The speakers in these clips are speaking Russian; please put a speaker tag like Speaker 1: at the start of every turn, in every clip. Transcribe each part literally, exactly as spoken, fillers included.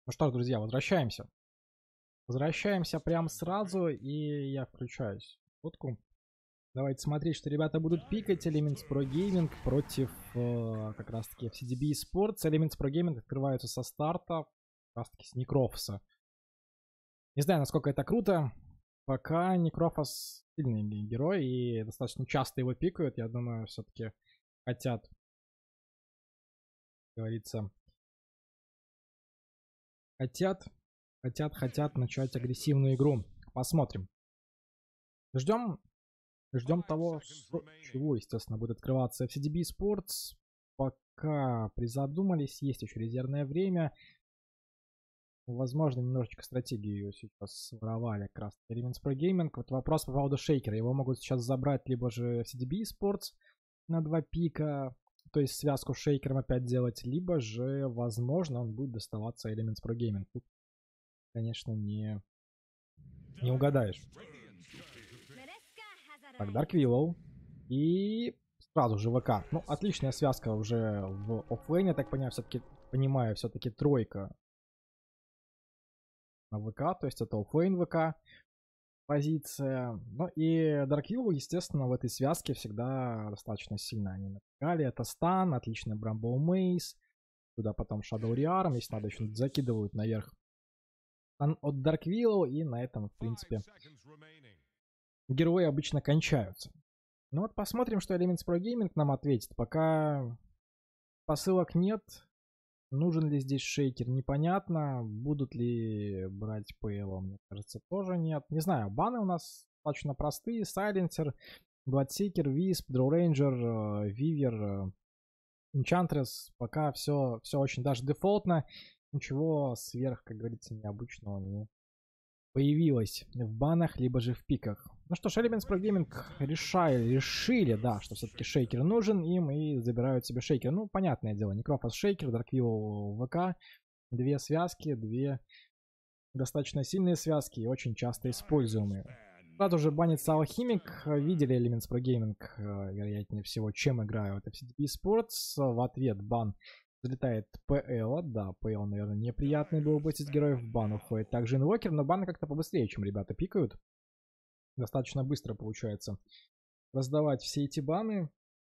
Speaker 1: Ну что ж, друзья, возвращаемся. Возвращаемся прям сразу, и я включаюсь в фотку. Давайте смотреть, что ребята будут пикать. Elements Pro Gaming против э, как раз таки эф си ди би Esports. Elements Pro Gaming открываются со старта, как раз таки с Некрофоса. Не знаю, насколько это круто. Пока Некрофос сильный герой, и достаточно часто его пикают. Я думаю, все-таки хотят, как говорится, хотят, хотят, хотят начать агрессивную игру. Посмотрим. Ждем, ждем того, что, чего, естественно, будет открываться эф си ди би Sports. Пока призадумались, есть еще резервное время. Возможно, немножечко стратегию сейчас своровали как раз Elements Pro Gaming. Вот вопрос по поводу шейкера. Его могут сейчас забрать либо же эф си ди би Sports на два пика, то есть связку с шейкером опять делать, либо же, возможно, он будет доставаться Elements Pro Gaming. Тут, конечно, не, не угадаешь. Так, Dark Willow. И сразу же ВК. Ну, отличная связка уже в оффлейне, так понимаю, все-таки, понимаю, все-таки тройка на ВК, то есть это оффлейн ВК позиция. Ну и Dark Willow, естественно, в этой связке всегда достаточно сильно они напрягали. Это стан, отличный Bramble Maze, туда потом Shadow Rearm, если надо, еще закидывают наверх стан от Dark Willow, и на этом, в принципе, герои обычно кончаются. Ну вот посмотрим, что Elements Pro Gaming нам ответит. Пока посылок нет. Нужен ли здесь шейкер, непонятно. Будут ли брать пи эл, мне кажется, тоже нет. Не знаю, баны у нас достаточно простые. Сайленсер, Bloodseeker, Wisp, Draw Ranger, Вивер, Enchantress. Пока все, все очень даже дефолтно. Ничего сверх, как говорится, необычного не появилось в банах, либо же в пиках. Ну что ж, Elements Pro Gaming решали, решили, да, что все-таки шейкер нужен им и забирают себе шейкер. Ну, понятное дело, Некрофос шейкер, Dark Willow ВК. Две связки, две достаточно сильные связки и очень часто используемые. Сразу же банится Алхимик. Видели Elements Pro Gaming, вероятнее всего, чем играют эф си ди би Sports. В ответ бан залетает пи эл, да, пи эл, наверное, неприятный был выпустить героев, в бан уходит также инвокер, но баны как-то побыстрее, чем ребята пикают. Достаточно быстро получается раздавать все эти баны.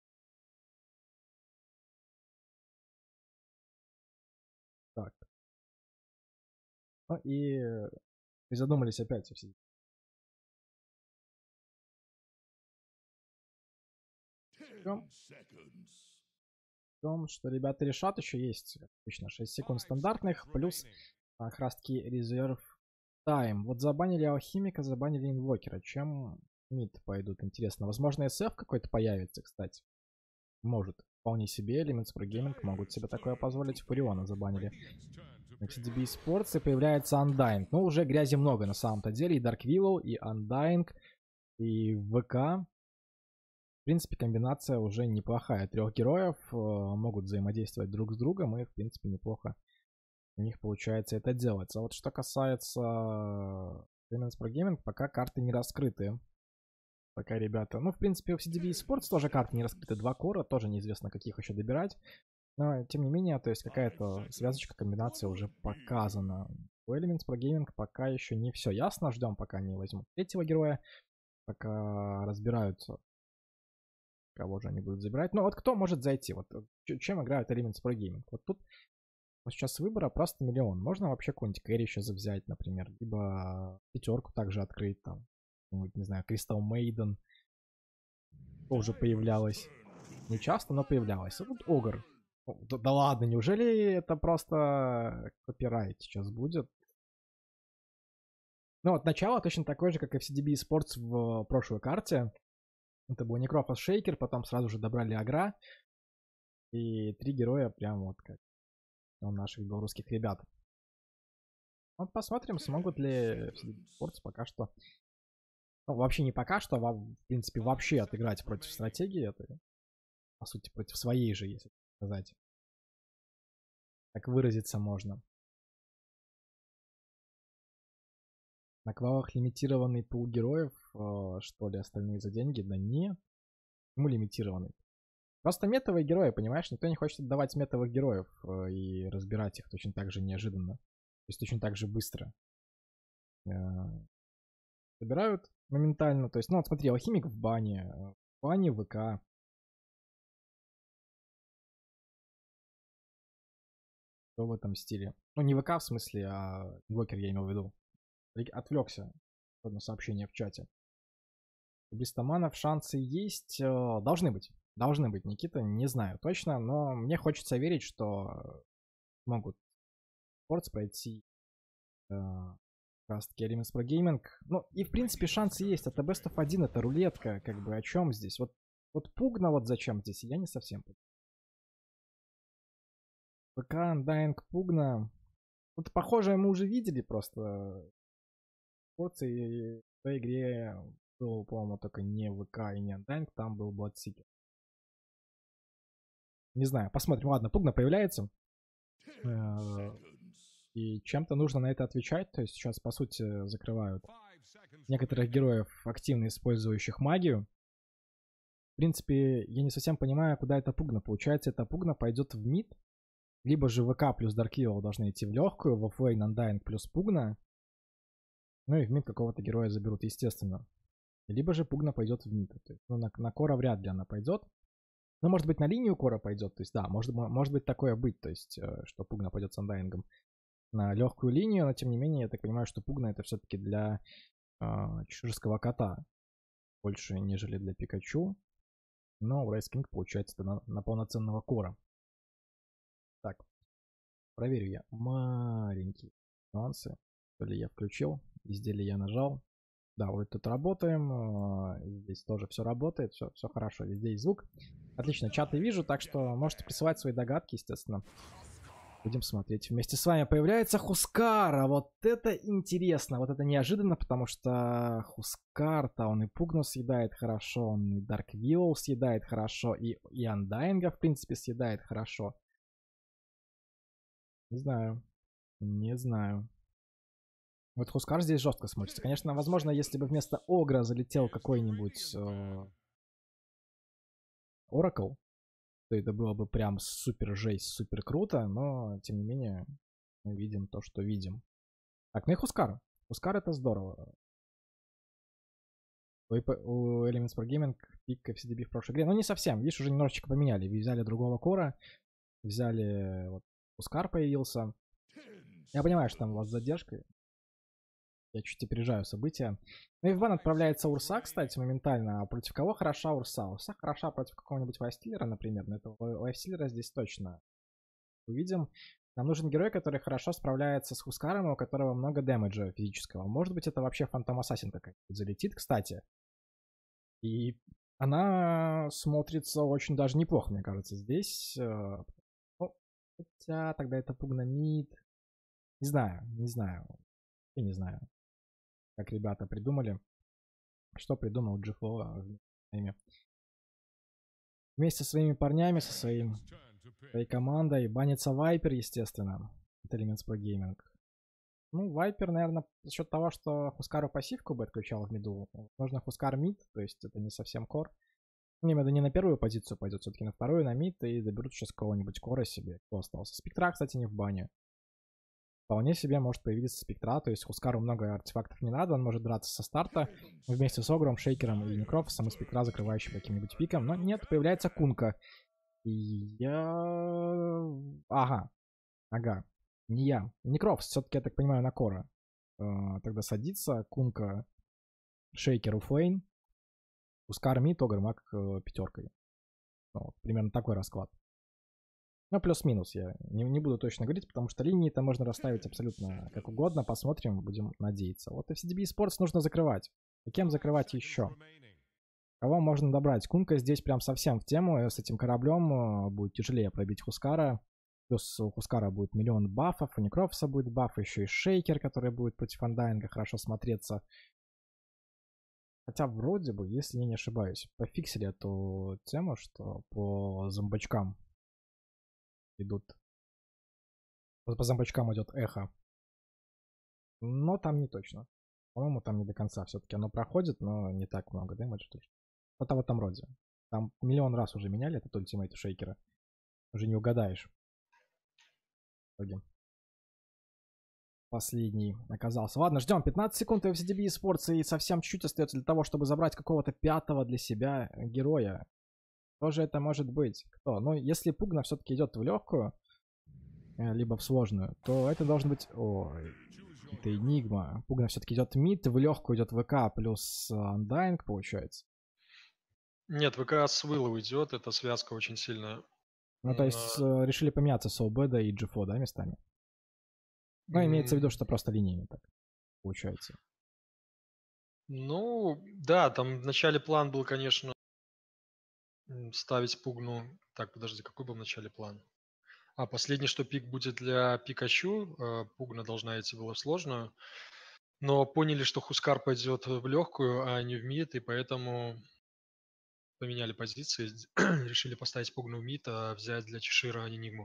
Speaker 1: Так. Ну и задумались опять все. Ждем. Ждем, что ребята решат. Еще есть, обычно, шесть секунд стандартных, плюс как раз таки резерв тайм. Вот забанили Алхимика, забанили инвокера. Чем мид пойдут, интересно. Возможно, эс эф какой-то появится, кстати. Может. Вполне себе. Elements Pro Gaming могут себе такое позволить. Фуриона забанили. эф си ди би Sports, и появляется Undying. Ну, уже грязи много на самом-то деле. И Dark Willow, и Undying, и ВК. В принципе, комбинация уже неплохая. Трех героев э, могут взаимодействовать друг с другом, и, в принципе, неплохо у них получается это делать. А вот что касается Elements Pro Gaming, пока карты не раскрыты. Пока ребята... Ну, в принципе, у эф си ди би Sports тоже карты не раскрыты. Два кора, тоже неизвестно, каких еще добирать. Но, тем не менее, то есть какая-то связочка, комбинация уже показана. У Elements Pro Gaming пока еще не все ясно. Ждем, пока не возьмут третьего героя. Пока разбираются, кого же они будут забирать. Ну, вот кто может зайти? Вот чем играют Elements Pro Gaming? Вот тут вот сейчас выбора просто миллион. Можно вообще какой-нибудь кэрри еще взять, например. Либо пятерку также открыть там. Не знаю, Crystal Maiden тоже появлялась. Не часто, но появлялась. А тут Огр. Да, да ладно, неужели это просто копирайт сейчас будет? Ну вот начало точно такое же, как эф си ди би Sports в прошлой карте. Это был Некрофос Шейкер, потом сразу же добрали Агра. И три героя прям вот как у наших белорусских ребят. Вот посмотрим, смогут ли эф си ди би Sports пока что... Ну, вообще не пока что, а в принципе вообще отыграть против стратегии. Это, по сути, против своей же, если сказать. Так выразиться можно. На квалах лимитированный пул героев, э, что ли, остальные за деньги? Да не. Почему лимитированный? Просто метовые герои, понимаешь? Никто не хочет отдавать метовых героев э, и разбирать их точно так же неожиданно. есть точно так же быстро э, собирают моментально. То есть, ну вот смотри, алхимик в бане, в бане ВК. Что в этом стиле? Ну не ВК в смысле, а блокер я имел в виду. Отвлекся. Одно сообщение в чате. Без таманов шансы есть. Должны быть. Должны быть, Никита. Не знаю точно, но мне хочется верить, что могут спортс пройти э, как раз таки Elements Pro Gaming. Ну и в принципе шансы есть. Это Best of один, это рулетка. Как бы о чем здесь? Вот, вот Пугна вот зачем здесь? Я не совсем понимаю. ВК, Undying, Пугна. Вот похожее мы уже видели просто. Спортс и в той игре был, по-моему, только не ВК и не Undying, там был Bloodseeker. Не знаю, посмотрим. Ладно, Пугна появляется. И чем-то нужно на это отвечать. То есть сейчас, по сути, закрывают некоторых героев, активно использующих магию. В принципе, я не совсем понимаю, куда это Пугна. Получается, это Пугна пойдет в мид. Либо же ВК плюс Dark Evil должны идти в легкую, в оффлейн Undying плюс Пугна. Ну и в мид какого-то героя заберут, естественно. Либо же Пугна пойдет в мид. То есть, ну, на, на Кора вряд ли она пойдет. Ну, может быть, на линию Кора пойдет. То есть, да, может, может быть такое быть. То есть, что Пугна пойдет с Undying'ом на легкую линию, но тем не менее, я так понимаю, что Пугна это все-таки для э, чеширского кота больше, нежели для Пикачу. Но у Райс Кинг получается это на, на полноценного Кора. Так, проверю я маленькие нюансы. То ли я включил, везде ли я нажал. Да, вот тут работаем. Здесь тоже все работает, все, все хорошо. Везде есть звук. Отлично, чаты вижу, так что можете присылать свои догадки, естественно. Будем смотреть. Вместе с вами появляется Хускара. Вот это интересно. Вот это неожиданно, потому что Хускар-то он и Пугну съедает хорошо, он и Dark Willow съедает хорошо, и, и Undying'а, в принципе, съедает хорошо. Не знаю. Не знаю. Вот Хускар здесь жестко смотрится. Конечно, возможно, если бы вместо Огра залетел какой-нибудь Оракл, то это было бы прям супер жесть, супер круто, но тем не менее мы видим то, что видим. Так, ну и Хускар. Хускар это здорово. У Elements Pro Gaming пик эф си ди би в прошлой игре. Ну не совсем, видишь, уже немножечко поменяли. Взяли другого Кора, взяли, вот, Хускар появился. Я понимаю, что там у вас задержка. Я чуть опережаю события. Ну и в бан отправляется Урса, кстати, моментально. А против кого хороша Урса? Урса хороша против какого-нибудь лайфстиллера, например. Но этого лайфстиллера здесь точно увидим. Нам нужен герой, который хорошо справляется с Хускаром, у которого много дэмэджа физического. Может быть, это вообще Фантом Ассасин какая-нибудь залетит, кстати. И она смотрится очень даже неплохо, мне кажется, здесь. Ну, хотя тогда это Пугна мид. Не знаю, не знаю. Я не знаю, как ребята придумали. Что придумал Джифло вместе со своими парнями, со своим, своей командой. Банится Вайпер, естественно. Это Elements Pro Gaming. Ну, Вайпер, наверное, за счет того, что Хускару пассивку бы отключал в миду. Нужно Хускар мид, то есть это не совсем кор. Не, это не на первую позицию пойдет, все-таки на вторую, на мид, и доберут сейчас кого-нибудь кора себе. Кто остался? Спектра, кстати, не в бане. Вполне себе может появиться Спектра, то есть Хускару много артефактов не надо, он может драться со старта вместе с Огром, Шейкером и Некрофосом, и Спектра, закрывающим каким-нибудь пиком. Но нет, появляется Кунка. И я... Ага. Ага. Не я. Некрофос, все-таки, я так понимаю, на Кора. Тогда садится Кунка, Шейкер, Уфлейн, Хускар мид, Огр, Маг пятеркой. Ну, вот, примерно такой расклад. Ну, плюс-минус, я не, не буду точно говорить, потому что линии-то можно расставить абсолютно как угодно. Посмотрим, будем надеяться. Вот эф си ди би Sports нужно закрывать. И кем закрывать еще? Кого можно добрать? Кунка здесь прям совсем в тему. С этим кораблем будет тяжелее пробить Хускара. Плюс у Хускара будет миллион бафов, у Некрофоса будет баф, еще и Шейкер, который будет против Undying'а хорошо смотреться. Хотя вроде бы, если я не ошибаюсь, пофиксили эту тему, что по зомбачкам идут. По зомбачкам идет эхо. Но там не точно. По-моему, там не до конца все-таки оно проходит, но не так много дэмэджа. Вот в этом роде. Там миллион раз уже меняли этот ультимейт Шейкера. Уже не угадаешь. последний оказался. Ладно, ждем. пятнадцать секунд эф си ди би eSports, и совсем чуть-чуть остается для того, чтобы забрать какого-то пятого для себя героя. Кто же это может быть? Кто? Ну, если Пугна все-таки идет в легкую, либо в сложную, то это должен быть... Ой, это Энигма. Пугна все-таки идет мид, в легкую идет ВК плюс Undying, получается.
Speaker 2: Нет, ВК с Willow идет, эта связка очень сильная.
Speaker 1: Ну, то есть э, решили поменяться Соубеда и Джифо, да, местами? Ну, имеется в виду, что просто линиями так получается.
Speaker 2: Ну, да, там в начале план был, конечно, ставить Пугну. Так, подожди, какой был в начале план? А, последний, что пик будет для Пикачу. э, Пугна должна идти была в сложную. Но поняли, что Хускар пойдет в легкую, а не в мид, и поэтому поменяли позиции. Решили поставить Пугну в мид, а взять для Чешира Энигму.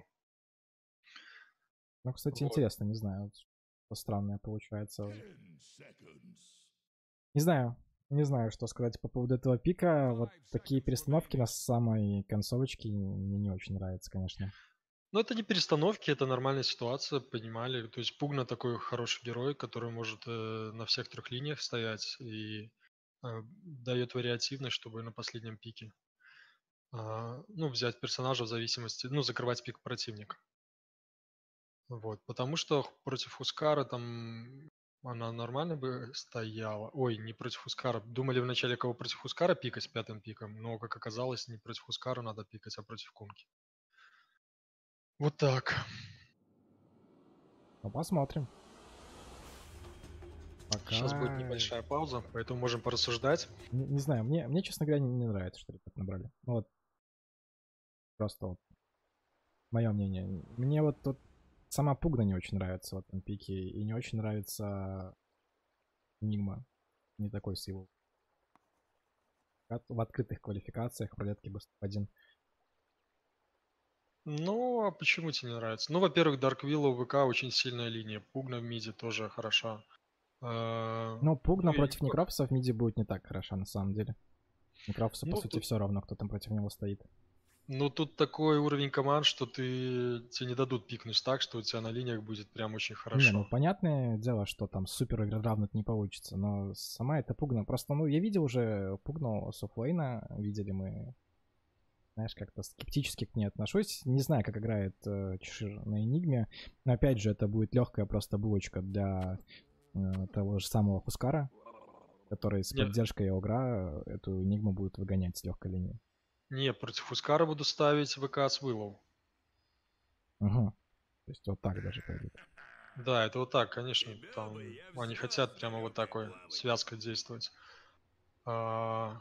Speaker 1: Ну, кстати,
Speaker 2: Вот.
Speaker 1: интересно, не знаю, что странное получается. Не знаю, не знаю, что сказать по поводу этого пика. Вот такие перестановки на самой концовочке мне не очень нравятся, конечно.
Speaker 2: Ну, это не перестановки, это нормальная ситуация, понимали. То есть Пугна такой хороший герой, который может э, на всех трех линиях стоять и э, дает вариативность, чтобы на последнем пике а, ну, взять персонажа в зависимости, ну, закрывать пик противника. Вот, потому что против Хускара там она нормально бы стояла. Ой, не против Хускара. Думали вначале, кого против Хускара пикать с пятым пиком, но, как оказалось, не против Хускара надо пикать, а против Кунки. Вот так.
Speaker 1: Ну, посмотрим. Пока...
Speaker 2: Сейчас будет небольшая пауза, поэтому можем порассуждать.
Speaker 1: Не, не знаю, мне, мне, честно говоря, не, не нравится, что ребята набрали. Ну вот, просто вот мое мнение. Мне вот тут сама Пугна не очень нравится в этом пике, и не очень нравится Нигма. Не такой с его. В открытых квалификациях в рулетке бы один.
Speaker 2: Ну, а почему тебе не нравится? Ну, во-первых, Dark Willow в ВК очень сильная линия. Пугна в миде тоже хороша. А,
Speaker 1: Но Пугна
Speaker 2: ну, и-
Speaker 1: против Некрофса в миде будет не так хороша, на самом деле. Некрофсу, по
Speaker 2: Ну,
Speaker 1: сути,
Speaker 2: тут,
Speaker 1: все равно, кто там против него стоит.
Speaker 2: ну, тут такой уровень команд, что ты тебе не дадут пикнуть так, что у тебя на линиях будет прям очень
Speaker 1: Не, ну
Speaker 2: хорошо.
Speaker 1: понятное дело, что там супер равнуть не получится, но сама эта Пугна, просто, ну, я видел уже Пугну с оффлейна, видели мы, знаешь, как-то скептически к ней отношусь. Не знаю, как играет э, Чешир на Энигме, но опять же, это будет легкая просто булочка для э, того же самого Хускара, который с
Speaker 2: Не,
Speaker 1: поддержкой Огра эту Энигму будет выгонять с легкой линии.
Speaker 2: не, против Хускара буду ставить ВК с Willow.
Speaker 1: Угу. То есть вот так даже пойдет.
Speaker 2: Да, это вот так, конечно. Там они хотят прямо вот такой связкой действовать. А,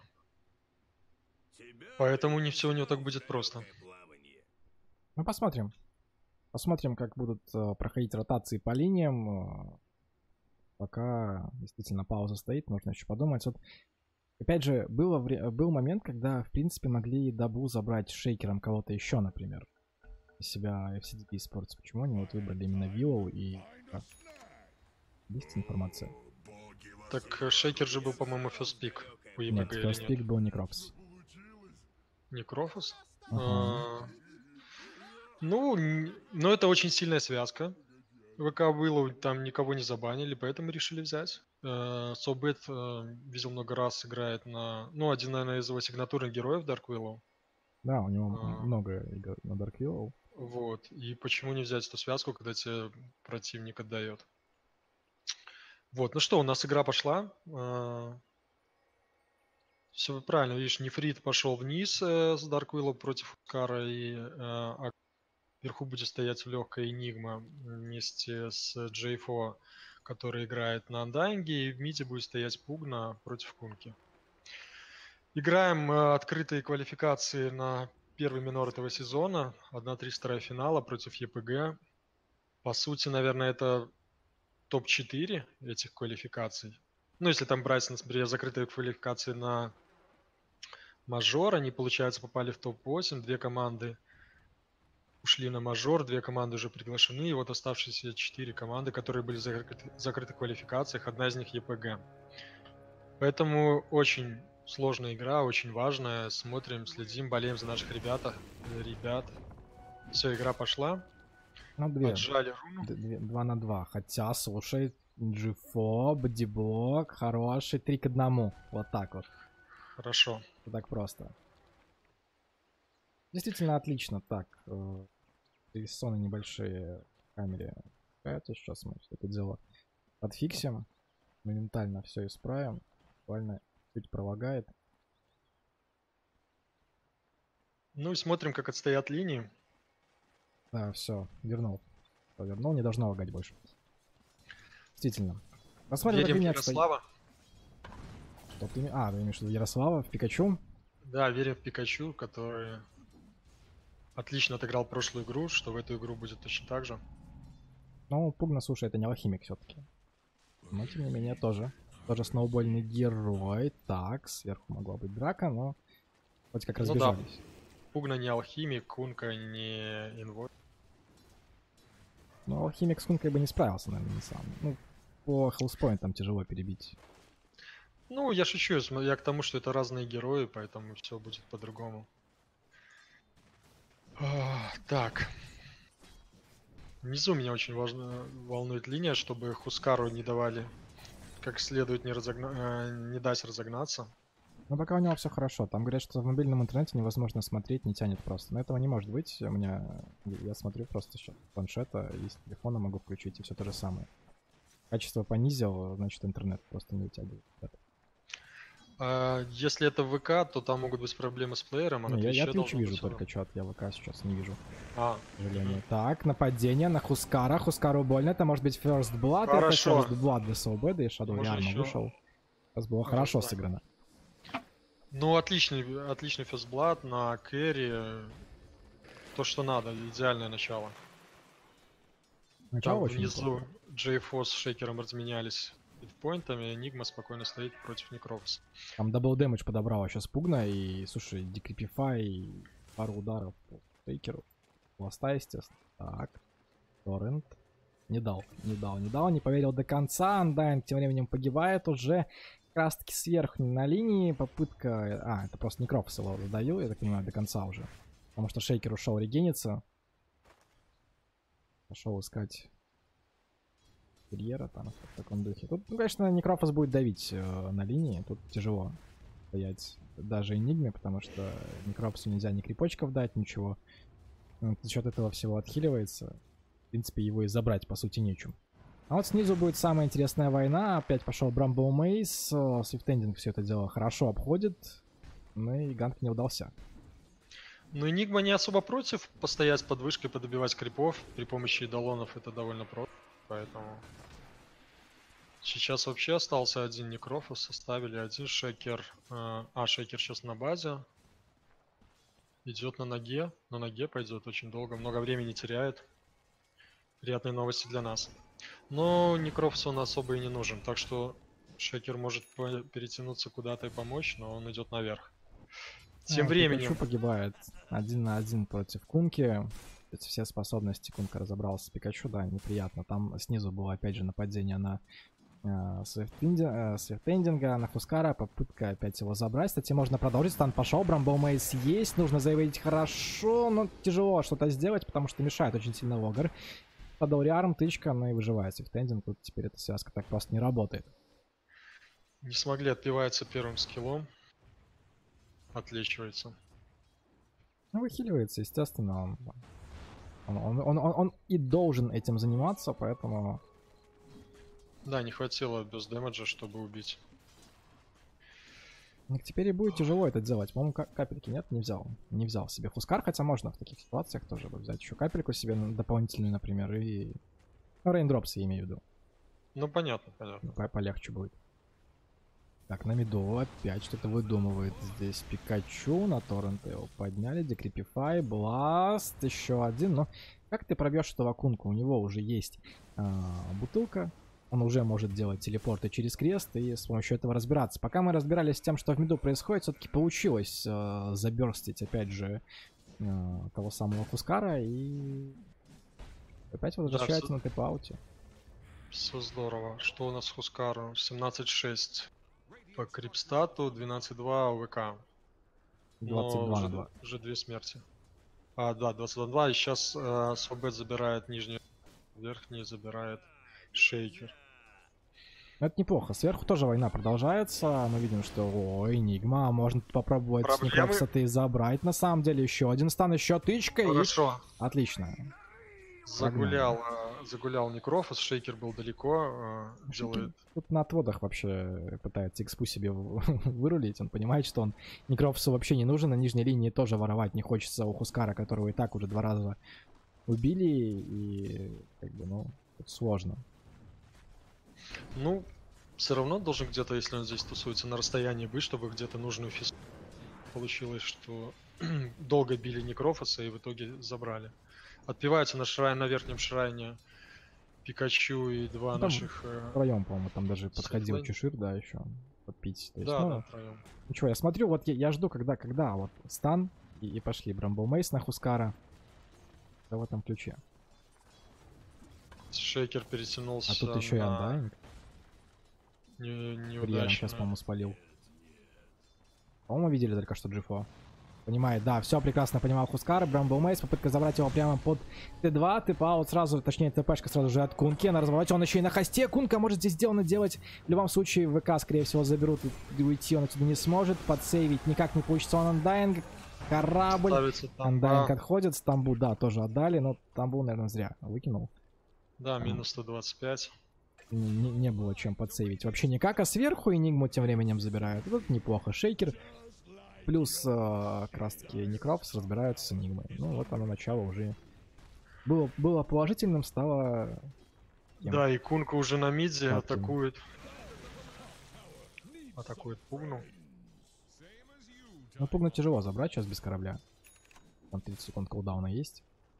Speaker 2: поэтому не все у него так будет просто.
Speaker 1: Ну, посмотрим. Посмотрим, как будут э, проходить ротации по линиям. Э, пока действительно пауза стоит, нужно еще подумать. Вот, опять же, было вре- был момент, когда, в принципе, могли Дабу забрать шейкером кого-то еще, например, из себя эф си ди би eSports. Почему они вот выбрали именно Willow и... а, есть информация?
Speaker 2: Так э, Шейкер же был, по-моему, first pick у
Speaker 1: Нет,
Speaker 2: ЕБГ или
Speaker 1: first
Speaker 2: нет?
Speaker 1: pick был Некропс.
Speaker 2: Некрофос?
Speaker 1: Ага.
Speaker 2: А, ну, н- ну, это очень сильная связка. ВК Willow там никого не забанили, поэтому решили взять. Собет видел много раз играет на... Ну, один, наверное, из его сигнатурных героев Dark Willow.
Speaker 1: Да, у него м-
Speaker 2: А,
Speaker 1: много игр на Dark Willow.
Speaker 2: вот. И почему не взять эту связку, когда тебе противник отдает? Вот, ну что, у нас игра пошла. Все правильно, видишь, Нефрит пошел вниз э, с Dark Willow против Кара, и э, а вверху будет стоять легкая Энигма вместе с джей фо, который играет на Андайнге, и в миде будет стоять Пугна против Кунки. Играем э, открытые квалификации на первый минор этого сезона. одна три вторая финала против ЕПГ. По сути, наверное, это топ четыре этих квалификаций. Ну, если там брать, например, закрытые квалификации на мажор, они, получается, попали в топ восемь, две команды ушли на мажор, две команды уже приглашены, и вот оставшиеся четыре команды, которые были в закрыты, закрытых квалификациях, одна из них ЕПГ. Поэтому очень сложная игра, очень важная. Смотрим, следим, болеем за наших ребят. Ребят. Все, игра пошла.
Speaker 1: Ну, две.
Speaker 2: Отжали руну.
Speaker 1: Две, два на два. Хотя, слушай, Джифо, бодибок, хороший, три к одному. Вот так вот.
Speaker 2: Хорошо.
Speaker 1: Вот так просто. Действительно отлично. Так, э, рисоны небольшие в камере. Сейчас мы все это дело подфиксим. Моментально все исправим. Буквально чуть пролагает.
Speaker 2: Ну и смотрим, как отстоят линии.
Speaker 1: Да, все, вернул. Всё, вернул, не должно лагать больше. Действительно. Посмотрим,
Speaker 2: Верим
Speaker 1: как
Speaker 2: в
Speaker 1: линия отстоит.
Speaker 2: Ярослава.
Speaker 1: Что ты... А, ты имеешь в виду Ярослава в Пикачу?
Speaker 2: Да, верим в Пикачу, который отлично отыграл прошлую игру, что в эту игру будет точно так же.
Speaker 1: Ну, Пугна, слушай, это не алхимик все-таки. Но, тем не менее, тоже. Тоже сноубольный герой. Так, сверху могла быть драка, но вроде как разбежались.
Speaker 2: Ну да, Пугна не алхимик, Кунка не инвой.
Speaker 1: Но алхимик с Кункой бы не справился, наверное, не сам. Ну, по хелспоинтам тяжело перебить.
Speaker 2: Ну, я шучу, я к тому, что это разные герои, поэтому все будет по-другому. Так. Внизу меня очень важно, волнует линия, чтобы Хускару не давали как следует не, разогна... э, не дать разогнаться.
Speaker 1: Но пока у него все хорошо. Там говорят, что в мобильном интернете невозможно смотреть, не тянет просто. Но этого не может быть. У меня... Я смотрю просто сейчас с планшета и с телефона могу включить, и все то же самое. Качество понизил, значит интернет просто не вытягивает.
Speaker 2: А если это ВК, то там могут быть проблемы с плеером, а на
Speaker 1: Не, я, я
Speaker 2: Твиче
Speaker 1: Twitch
Speaker 2: должно
Speaker 1: вижу
Speaker 2: быть
Speaker 1: только
Speaker 2: всё.
Speaker 1: чат, я ВК сейчас не вижу.
Speaker 2: А,
Speaker 1: К сожалению.
Speaker 2: мгм.
Speaker 1: Так, нападение на Хускара. Хускару больно. Это может быть First Blood.
Speaker 2: Хорошо.
Speaker 1: Это First Blood для Соубеда, и Shadow
Speaker 2: Можно
Speaker 1: Yarn
Speaker 2: еще
Speaker 1: вышел. Сейчас было хорошо
Speaker 2: ожидать.
Speaker 1: сыграно.
Speaker 2: Ну, отличный, отличный фестблад на кэрри. То, что надо, идеальное начало.
Speaker 1: Начало
Speaker 2: Там
Speaker 1: очень
Speaker 2: внизу
Speaker 1: неплохо.
Speaker 2: Джейфо с Шейкером разменялись хитпоинтами, Энигма спокойно стоит против Некрофса.
Speaker 1: Там дабл дэмэдж подобрала сейчас Пугна, и, слушай, Декрипифай, пару ударов по Шейкеру. Ласта, естественно. Так. Торрент. Не дал, не дал, не дал, не поверил до конца. Андайн тем временем погибает уже. Как раз таки сверху на линии. Попытка... А, это просто Некрофс его задаю, я так понимаю, до конца уже. Потому что Шейкер ушел регениться. Пошел искать Терьера там в таком духе. Тут, ну, конечно, Некрофос будет давить э, на линии. Тут тяжело стоять даже Энигме, потому что Некрофосу нельзя ни крипочков дать, ничего. Он за счет этого всего отхиливается. В принципе, его и забрать, по сути, нечем. А вот снизу будет самая интересная война. Опять пошел Брамбл Мейс. Свифтендинг все это дело хорошо обходит. Ну и ганг не удался.
Speaker 2: Ну, Энигма не особо против постоять под вышкой, подобивать крипов. При помощи идолонов это довольно просто. Поэтому сейчас вообще остался один Некрофос, составили один Шейкер. э, А, Шейкер сейчас на базе. Идет на ноге. На ноге пойдет очень долго, много времени теряет. Приятные новости для нас. Но Некрофос он особо и не нужен, так что Шейкер может по- перетянуться куда-то и помочь, но он идет наверх. Тем
Speaker 1: А,
Speaker 2: временем...
Speaker 1: Пикачу погибает один на один против Кунки. Все способности Кунка разобрался с Пикачу, да, неприятно. Там снизу было опять же нападение на э, Свифтендинга, на Хускара, попытка опять его забрать. Кстати, можно продолжить, стан пошел, Брамбл Мейс есть, нужно заявить хорошо, но тяжело что-то сделать, потому что мешает очень сильно Логар. Подал Риарм, тычка, но и выживает Свифтендинг, тут теперь эта связка так просто не работает.
Speaker 2: Не смогли отпиваться первым скиллом. Отличивается.
Speaker 1: Ну, выхиливается, естественно, он, он, он, он, он, он и должен этим заниматься, поэтому...
Speaker 2: Да, не хватило без дэмэджа, чтобы убить.
Speaker 1: Ну, теперь и будет тяжело это делать. По-моему, капельки нет, не взял. Не взял себе Хускар, хотя можно в таких ситуациях тоже взять еще капельку себе дополнительную, например, и... Ну, рейндропсы, я имею в виду.
Speaker 2: Ну, понятно, понятно.
Speaker 1: Ну, полегче будет. Так, на миду опять что-то выдумывает здесь Пикачу. На торрент его подняли. Декрипифай, Бласт, еще один. Но как ты пробьешь этого Кунку? У него уже есть а, бутылка. Он уже может делать телепорты через крест и с помощью этого разбираться. Пока мы разбирались с тем, что в миду происходит, все-таки получилось э, заберстить, опять же, э, того самого Хускара. И опять возвращается
Speaker 2: Да,
Speaker 1: на тэп-ауте.
Speaker 2: все здорово. Что у нас с Хускаром? семнадцать шесть по крипстату, двенадцать два ОВК.
Speaker 1: двадцать
Speaker 2: Но
Speaker 1: два на
Speaker 2: уже,
Speaker 1: два.
Speaker 2: уже две смерти. А, да, двадцать два два. И сейчас э, Свобет забирает нижний, верхний забирает Шейкер.
Speaker 1: Это неплохо. Сверху тоже война продолжается. Мы видим, что о, Энигма. Можно попробовать с
Speaker 2: Проблемы?
Speaker 1: Некрофса-то и забрать. На самом деле еще один стан, еще тычка.
Speaker 2: Хорошо.
Speaker 1: И... Отлично.
Speaker 2: Загулял, э, загулял Некрофос. Шейкер был далеко. Э, делает...
Speaker 1: Тут на отводах вообще пытается экспу себе вырулить. Он понимает, что он Некрофсу вообще не нужен. На нижней линии тоже воровать не хочется у Хускара, которого и так уже два раза убили. И как бы, ну, тут сложно.
Speaker 2: Ну, все равно должен где-то, если он здесь тусуется, на расстоянии быть, чтобы где-то нужную фису. Получилось, что долго били Некрофоса и в итоге забрали. Отпиваются на шрайн, на верхнем шрайне Пикачу и два
Speaker 1: ну,
Speaker 2: наших...
Speaker 1: Втроем, по-моему, там даже подходил Чешир, да, еще подпить. То есть,
Speaker 2: да,
Speaker 1: ну,
Speaker 2: да, втроем.
Speaker 1: Ничего, я смотрю, вот я, я жду, когда, когда вот стан и, и пошли Брамбл Мейс на Хускара. Да в этом ключе.
Speaker 2: Шейкер перетянулся.
Speaker 1: А тут еще
Speaker 2: на...
Speaker 1: и Андайнг.
Speaker 2: Не,
Speaker 1: Курьером сейчас, по-моему, спалил. По-моему, видели только что Джифо. Понимает, да, все прекрасно понимал Хускар. Брамбл Мейс, попытка забрать его прямо под Т два. Тэп-аут сразу, точнее, ТПшка сразу же от Кунки. На развороте он еще и на хосте. Кунка может здесь сделано делать. В любом случае, ВК, скорее всего, заберут. И уйти он отсюда не сможет. Подсейвить никак не получится. Он Андайнг. Корабль. Андайнг отходит. Стамбу, да, тоже отдали. Но Стамбу, наверное, зря выкинул.
Speaker 2: Да, минус сто двадцать пять.
Speaker 1: Не, не, не было чем подсейвить. Вообще никак. А сверху Энигму тем временем забирают. Вот неплохо. Шейкер. Плюс э, как раз таки Некрофс разбираются с Энигмой. Ну вот оно начало уже было, было положительным, стало... Кем?
Speaker 2: Да, и Кунка уже на миде атакует. Атакует Пугну.
Speaker 1: Ну Пугну тяжело забрать сейчас без корабля. Там тридцать секунд кулдауна есть.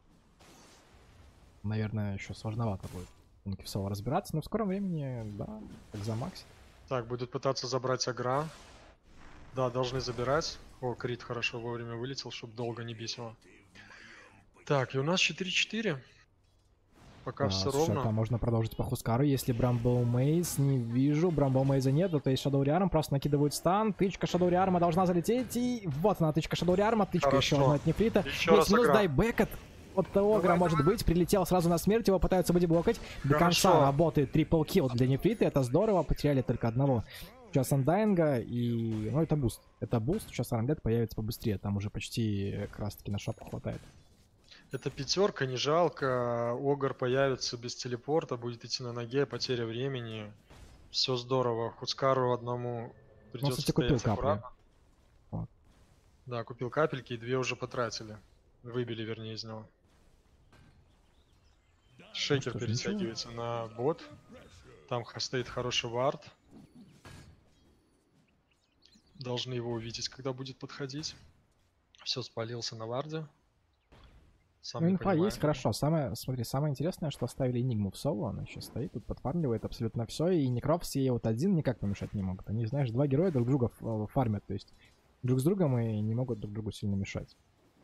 Speaker 1: Наверное, еще сложновато будет Кунке в соло разбираться, но в скором времени, да, как за Макси.
Speaker 2: Так, будут пытаться забрать Агра. Да, должны забирать. О, Крит хорошо вовремя вылетел, чтобы долго не бить его. Так, и у нас четыре четыре. Пока
Speaker 1: да,
Speaker 2: все
Speaker 1: слушай,
Speaker 2: ровно.
Speaker 1: Там можно продолжить по Хускару. Если Брамбл Мейз не вижу, Брамбл Мейза нет, то есть Шадоу Риарм просто накидывают стан. Тычка Шадоу Риарма должна залететь. И вот она, тычка Шадоу Риарма. Тычка
Speaker 2: хорошо.
Speaker 1: еще одна от Нефрита.
Speaker 2: Еще
Speaker 1: Есть минус
Speaker 2: Агра.
Speaker 1: дайбэк от, от Огра, может быть. Прилетел сразу на смерть, его пытаются бодиблокать. До
Speaker 2: Хорошо.
Speaker 1: конца работает трипл килл для Нефрита. Это здорово, потеряли только одного. Сейчас Андайнга и... Ну, это буст. Это буст. Сейчас Армлет появится побыстрее. Там уже почти как раз таки на шапку хватает.
Speaker 2: Это пятерка, не жалко. Огр появится без телепорта, будет идти на ноге, потеря времени. Все здорово. Хускару одному придется
Speaker 1: ну, кстати, купил
Speaker 2: стоять
Speaker 1: капли.
Speaker 2: аккуратно.
Speaker 1: Вот.
Speaker 2: Да, купил капельки и две уже потратили. Выбили, вернее, из него. Шейкер
Speaker 1: ну, что ж,
Speaker 2: перетягивается ничего. На бот. Там стоит хороший вард. Должны его увидеть, когда будет подходить. Все, спалился на варде. Сам
Speaker 1: ну,
Speaker 2: не
Speaker 1: инфа
Speaker 2: понимаю.
Speaker 1: есть, хорошо. Самое, смотри, самое интересное, что оставили Энигму в соло. Она сейчас стоит, тут подфармливает абсолютно все. И Некрофс ей вот один никак помешать не могут. Они, знаешь, два героя друг друга фармят. То есть друг с другом и не могут друг другу сильно мешать.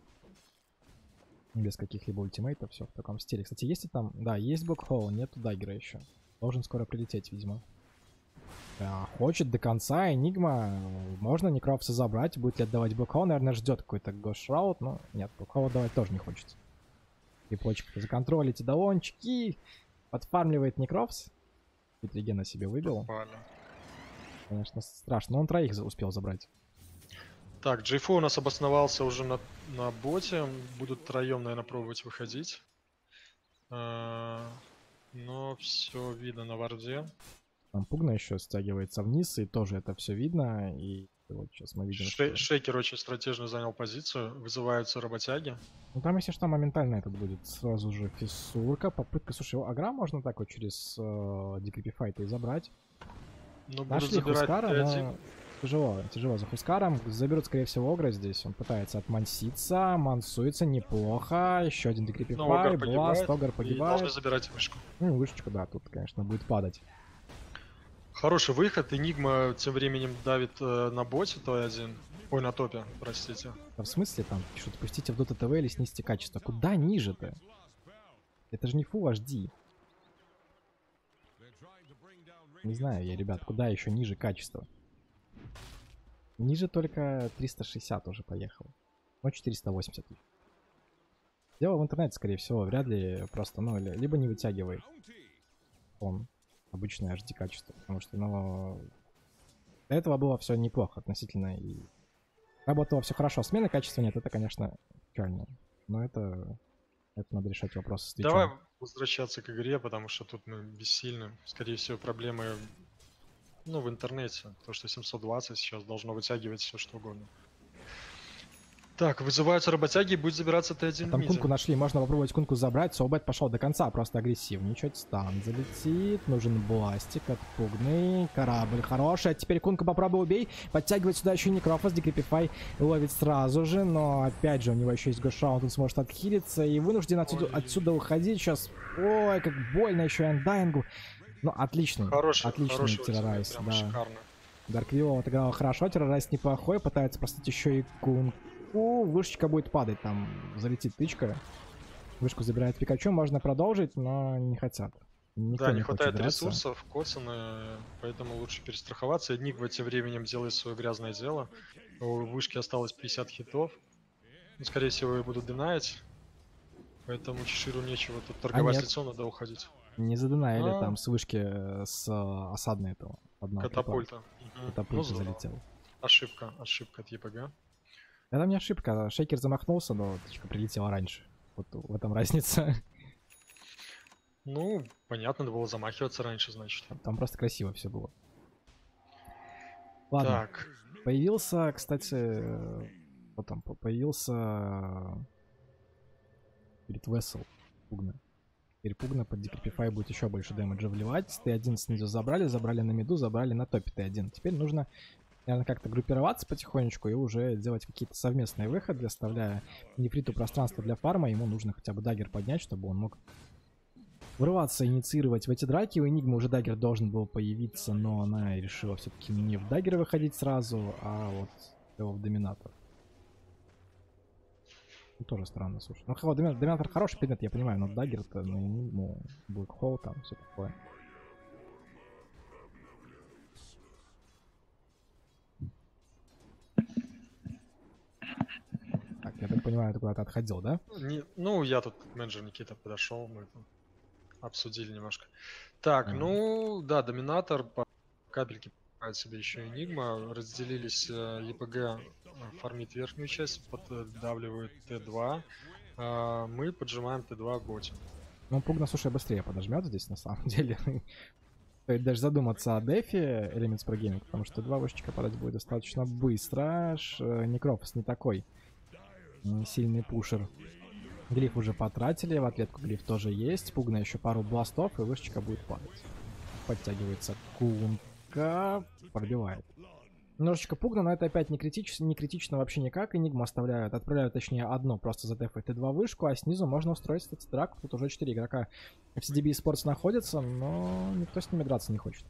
Speaker 1: Без каких-либо ультимейтов, все в таком стиле. Кстати, есть ли там... Да, есть блокхолл, нету даггера еще. Должен скоро прилететь, видимо. Да, хочет до конца Энигма. Можно Некрофса забрать. Будет ли отдавать блокхолл? Наверное, ждет какой-то гошраут. Но нет, блокхолл отдавать тоже не хочется. И почек законтролить долончики. Подфармливает Некрофс. Чуть регена себе выбил.
Speaker 2: Попали.
Speaker 1: Конечно, страшно. Но он троих успел забрать.
Speaker 2: Так, Джейфо у нас обосновался уже на, на боте. Будут троем, наверное, пробовать выходить. А, но все видно на варде.
Speaker 1: Там Пугна еще стягивается вниз, и тоже это все видно. И вот сейчас мы видим,
Speaker 2: Ше
Speaker 1: что...
Speaker 2: Шейкер очень стратежно занял позицию. Вызываются работяги.
Speaker 1: Ну там, если что, моментально этот будет сразу же фиссурка. Попытка, слушай, его Агра можно так вот через э, декрипифайта и забрать.
Speaker 2: Но
Speaker 1: Нашли Хускара, но тяжело, тяжело за Хускаром. Заберут, скорее всего, Огра здесь. Он пытается отманситься, мансуется неплохо. Еще один декрипифай, Бласт, Огр погибает.
Speaker 2: Должны забирать вышку.
Speaker 1: Ну, вышечку, да, тут, конечно, будет падать.
Speaker 2: Хороший выход. Энигма тем временем давит э, на боте той один. Ой, на топе, простите.
Speaker 1: А в смысле там пишут, пустите в Dota ти ви или снизьте качество? Куда ниже-то? Это же не Full эйч ди. Не знаю я, ребят, куда еще ниже качество? Ниже только триста шестьдесят уже поехал. Ну, четыреста восемьдесят. Дело в интернете, скорее всего, вряд ли просто, ну, ли- либо не вытягивает он обычное эйч ди качество, потому что, ну, до этого было все неплохо относительно, и работало все хорошо. Смены качества нет, это, конечно, печально. Но это, это надо решать вопрос с
Speaker 2: Давай
Speaker 1: Твичом.
Speaker 2: возвращаться к игре, потому что тут мы бессильны. Скорее всего, проблемы, ну, в интернете. То, что семьсот двадцать сейчас должно вытягивать все что угодно. Так, вызываются работяги и будет забираться Т один в
Speaker 1: Там
Speaker 2: миде.
Speaker 1: кунку нашли, можно попробовать кунку забрать. Соубет пошел до конца, просто агрессивничать. Стан залетит, нужен бластик, отпугный. Корабль хороший, а теперь кунку попробуй убей. Подтягивать сюда еще Некрофос, Декрипифай ловит сразу же, но опять же у него еще есть Гоша, он тут сможет отхилиться и вынужден отсюда, отсюда уходить сейчас. Ой, как больно еще Эндайнгу. Ну, отличный,
Speaker 2: Хороший,
Speaker 1: отличный
Speaker 2: хороший
Speaker 1: террорайз,
Speaker 2: прям
Speaker 1: да.
Speaker 2: шикарно.
Speaker 1: Дарквилл отыграл хорошо, террорайз неплохой, пытается простить еще и кунку. Вышечка будет падать, там залетит тычка. Вышку забирает Пикачу, можно продолжить, но не хотят. Никто
Speaker 2: Да, не,
Speaker 1: не
Speaker 2: хватает
Speaker 1: хочет драться.
Speaker 2: ресурсов, коцаны, поэтому лучше перестраховаться. Нигма тем временем делает свое грязное дело. У вышки осталось пятьдесят хитов. Ну, скорее всего, и будут динаить. Поэтому Чеширу нечего тут торговать
Speaker 1: нет.
Speaker 2: лицом, надо уходить.
Speaker 1: Не задунаили
Speaker 2: А.
Speaker 1: там с вышки э, с э, осадной этого. Одного
Speaker 2: Катапульта. Мгм.
Speaker 1: Катапульта
Speaker 2: Ну, здорово.
Speaker 1: залетел.
Speaker 2: Ошибка, ошибка от ЕПГ.
Speaker 1: Это не ошибка, Шейкер замахнулся, но тычка прилетела раньше. Вот в этом разница.
Speaker 2: Ну, понятно, надо было замахиваться раньше, значит.
Speaker 1: Там просто красиво все было. Ладно.
Speaker 2: Так.
Speaker 1: Появился, кстати, э, потом по- появился перед Вессел Пугна. Теперь Пугна под Декрипифай будет еще больше дэмэджа вливать. Т один снизу забрали, забрали на миду, забрали на топе Т один. Теперь нужно, наверное, как-то группироваться потихонечку и уже делать какие-то совместные выходы, оставляя Нефриту пространство для фарма. Ему нужно хотя бы даггер поднять, чтобы он мог врываться, инициировать в эти драки. У Энигмы уже даггер должен был появиться, но она решила все-таки не в даггер выходить сразу, а вот в доминатор. Ну, тоже странно, слушай. Ну, хо, доминатор, доминатор хороший предмет, я понимаю, но даггер-то, ну, ну, блэкхол там, все такое. Так, я так понимаю, ты куда-то отходил, да?
Speaker 2: Не, ну, я тут, менеджер Никита подошел, мы там обсудили немножко. Так,
Speaker 1: А.
Speaker 2: ну, да, доминатор, по капельке покупает себе еще Энигма, разделились, э, ЕПГ э, фармит верхнюю часть, поддавливает Т два, а мы поджимаем Т два в боте.
Speaker 1: Ну, Пугна, слушай, быстрее подожмет здесь, на самом деле. Стоит даже задуматься о дефе Elements Pro Gaming, потому что два вышечка падать будет достаточно быстро. Ш- Некрофос не такой м, сильный пушер. Глиф уже потратили, в ответку глиф тоже есть. Пугна еще пару бластов, и вышечка будет падать. Подтягивается кунка, пробивает. Немножечко Пугна, но это опять не критично, не критично вообще никак. Энигму оставляют, отправляют точнее одно, просто за деф Т два вышку, а снизу можно устроить, кстати, драку. Тут уже четыре игрока в си ди би Sports находятся, но никто с ними драться не хочет.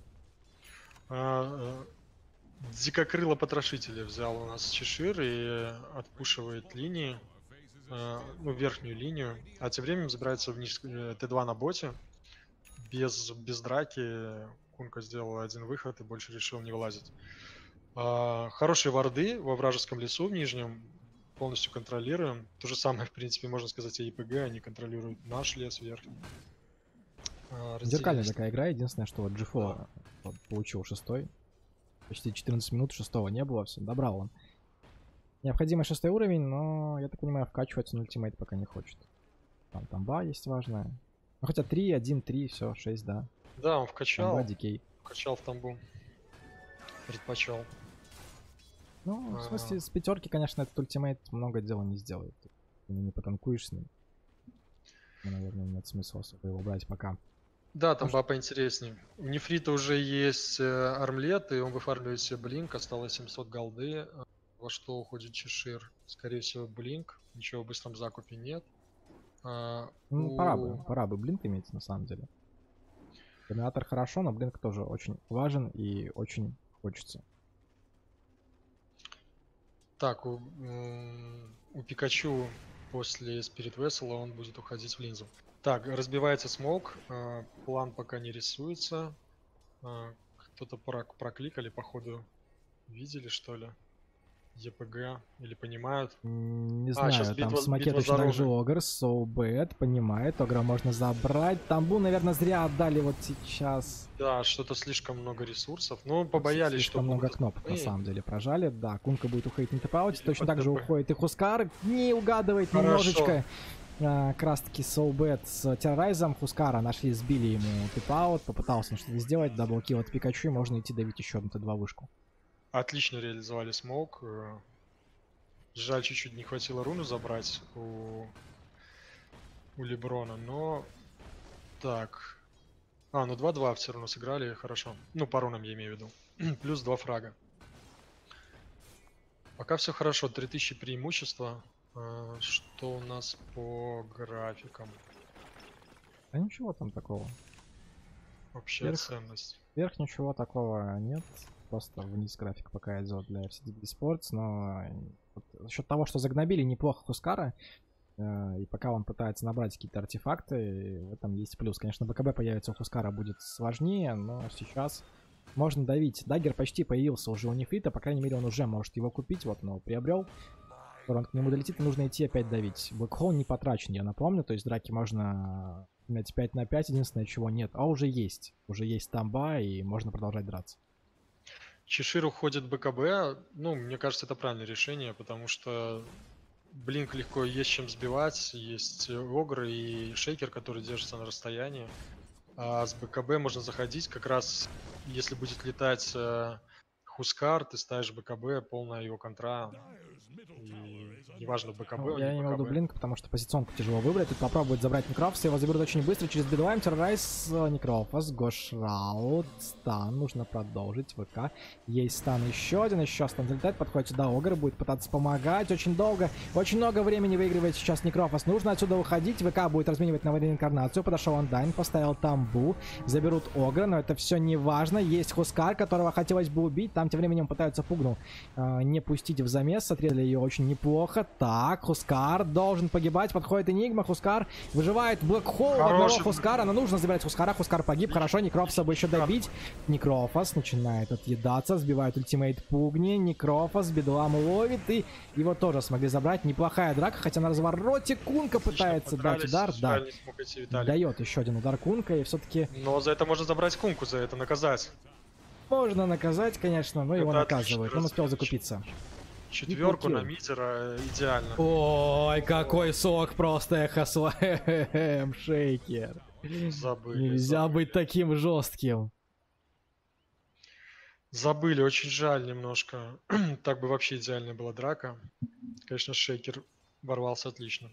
Speaker 2: А, э, Дикокрыло потрошителя взял у нас Чешир и отпушивает линии, э, ну, верхнюю линию, а тем временем забирается вниз э, Т два на боте. Без, без драки Кунка сделал один выход и больше решил не вылазить. А, хорошие варды во вражеском лесу в нижнем, полностью контролируем. То же самое, в принципе, можно сказать о ЕПГ, они контролируют наш лес верхний. А,
Speaker 1: Зеркальная
Speaker 2: разделились.
Speaker 1: такая игра, единственное, что вот Джифо
Speaker 2: Да.
Speaker 1: вот получил шестой. Почти четырнадцать минут, шестого не было, все, добрал он. Необходимый шестой уровень, но, я так понимаю, вкачиваться на ультимейт пока не хочет. Там тамба есть важная. Ну, хотя три, один, три, все, шесть, да.
Speaker 2: Да, он вкачал,
Speaker 1: Тамба, дикей.
Speaker 2: вкачал в тамбу. Предпочел.
Speaker 1: Ну, в
Speaker 2: А.
Speaker 1: смысле, с пятерки, конечно, этот ультимейт много дела не сделает. Ты не потанкуешь с ним. Ну, наверное, нет смысла особо его брать пока.
Speaker 2: Да, там ба поинтереснее. У Нефрита уже есть э, армлет, и он выфармливает себе блинк, осталось семьсот голды. А, Во что уходит Чешир? Скорее всего, блинк. Ничего в быстром закупе нет. А,
Speaker 1: Ну,
Speaker 2: у-
Speaker 1: пора бы, пора бы блинк иметь, на самом деле. Терминатор хорошо, но блинк тоже очень важен и очень хочется.
Speaker 2: Так, у, м, у Пикачу после Spirit Vessel он будет уходить в линзу. Так, разбивается смог, а, план пока не рисуется. А, Кто-то прок- прокликали, походу, видели, что ли? ЕПГ или понимают?
Speaker 1: М, Не
Speaker 2: А, сейчас
Speaker 1: знаю, там
Speaker 2: битва,
Speaker 1: Смоке
Speaker 2: битва
Speaker 1: точно
Speaker 2: за
Speaker 1: так же
Speaker 2: Рогой.
Speaker 1: Огр, So Bad, понимает, Огра можно забрать. Тамбу, наверное, зря отдали вот сейчас.
Speaker 2: Да, что-то слишком много ресурсов. Ну,
Speaker 1: Тут с-
Speaker 2: побоялись, что
Speaker 1: слишком много
Speaker 2: будут
Speaker 1: кнопок на
Speaker 2: СП
Speaker 1: самом деле прожали. Да, Кунка будет уходить на тэп-ауте,
Speaker 2: или
Speaker 1: точно
Speaker 2: под
Speaker 1: так же
Speaker 2: ТП.
Speaker 1: уходит и Хускар. Не угадывает
Speaker 2: Хорошо.
Speaker 1: немножечко. А, как раз таки So Bad с террорайзом. Хускара нашли, сбили ему тэп-аут. Попытался он что-то сделать. Даблкил от Пикачу, и можно идти давить еще одну Т2 вышку.
Speaker 2: Отлично реализовали смоук. э, Жаль, чуть-чуть не хватило руну забрать у, у Леброна, но... Так. А, ну два-два все равно сыграли, хорошо. Ну, по рунам я имею в виду. Плюс два фрага. Пока все хорошо, три тысячи преимущества. А, Что у нас по графикам?
Speaker 1: А ничего там такого.
Speaker 2: Общая
Speaker 1: Вверх,
Speaker 2: ценность.
Speaker 1: вверх ничего такого нет. Просто вниз график пока идет для эф си ди би Sports. Но вот за счет того, что загнобили неплохо Хускара, э, и пока он пытается набрать какие-то артефакты, в этом есть плюс. Конечно, БКБ появится у Хускара будет сложнее, но сейчас можно давить. Даггер почти появился уже у Нефрита, по крайней мере он уже может его купить, вот, но приобрел. Скоро он к нему долетит, и нужно идти опять давить. Блэкхолл не потрачен, я напомню, то есть драки можно иметь пять на пять, единственное, чего нет. А уже есть, уже есть тамба, и можно продолжать драться.
Speaker 2: Чешир уходит БКБ. Ну, мне кажется, это правильное решение, потому что Блинк легко есть чем сбивать. Есть Огр и Шейкер, который держится на расстоянии. А с БКБ можно заходить. Как раз если будет летать э, Хускар, ты ставишь БКБ, полная его контра. И неважно, БКБ,
Speaker 1: Ну,
Speaker 2: он не
Speaker 1: я имел в виду
Speaker 2: БКБ.
Speaker 1: Блинк, потому что позиционку тяжело выбрать. Тут попробует забрать Некрофса, его заберут очень быстро через Бедлайм, Террорайз, Некрофас, Гошраут, стан, нужно продолжить, ВК. Есть стан еще один, еще стан залетает, подходит сюда Огр, будет пытаться помогать очень долго, очень много времени выигрывает сейчас Некрофас, нужно отсюда уходить, ВК будет разменивать на реинкарнацию, подошел Андайн, поставил тамбу, заберут Огра, но это все не важно, есть Хускар, которого хотелось бы убить, там тем временем пытаются Пугну э, не пустить в замес, отрезали ее очень неплохо. Так, Хускар должен погибать. Подходит Энигма. Хускар выживает. Блэкхолл одного
Speaker 2: Хороший.
Speaker 1: Хускара. Но нужно забирать Хускара. Хускар погиб. Хорошо, Некрофаса бы еще добить. Некрофас начинает отъедаться. Сбивает ультимейт Пугни. Некрофас Бедлам ловит. И его тоже смогли забрать. Неплохая драка. Хотя на развороте Кунка пытается дать удар. Да. Дает еще один удар Кунка. И все-таки...
Speaker 2: Но за это можно забрать Кунку, за это наказать.
Speaker 1: Можно наказать, конечно, но его
Speaker 2: Это
Speaker 1: наказывают. Он успел
Speaker 2: размен.
Speaker 1: закупиться.
Speaker 2: Четверку на
Speaker 1: килл.
Speaker 2: мидера идеально.
Speaker 1: Ой, какой сок просто эхослэм, Шейкер.
Speaker 2: Забыли.
Speaker 1: Нельзя
Speaker 2: забыли.
Speaker 1: быть таким жестким.
Speaker 2: Забыли, очень жаль немножко. Так бы вообще идеальная была драка. Конечно, Шейкер ворвался отлично.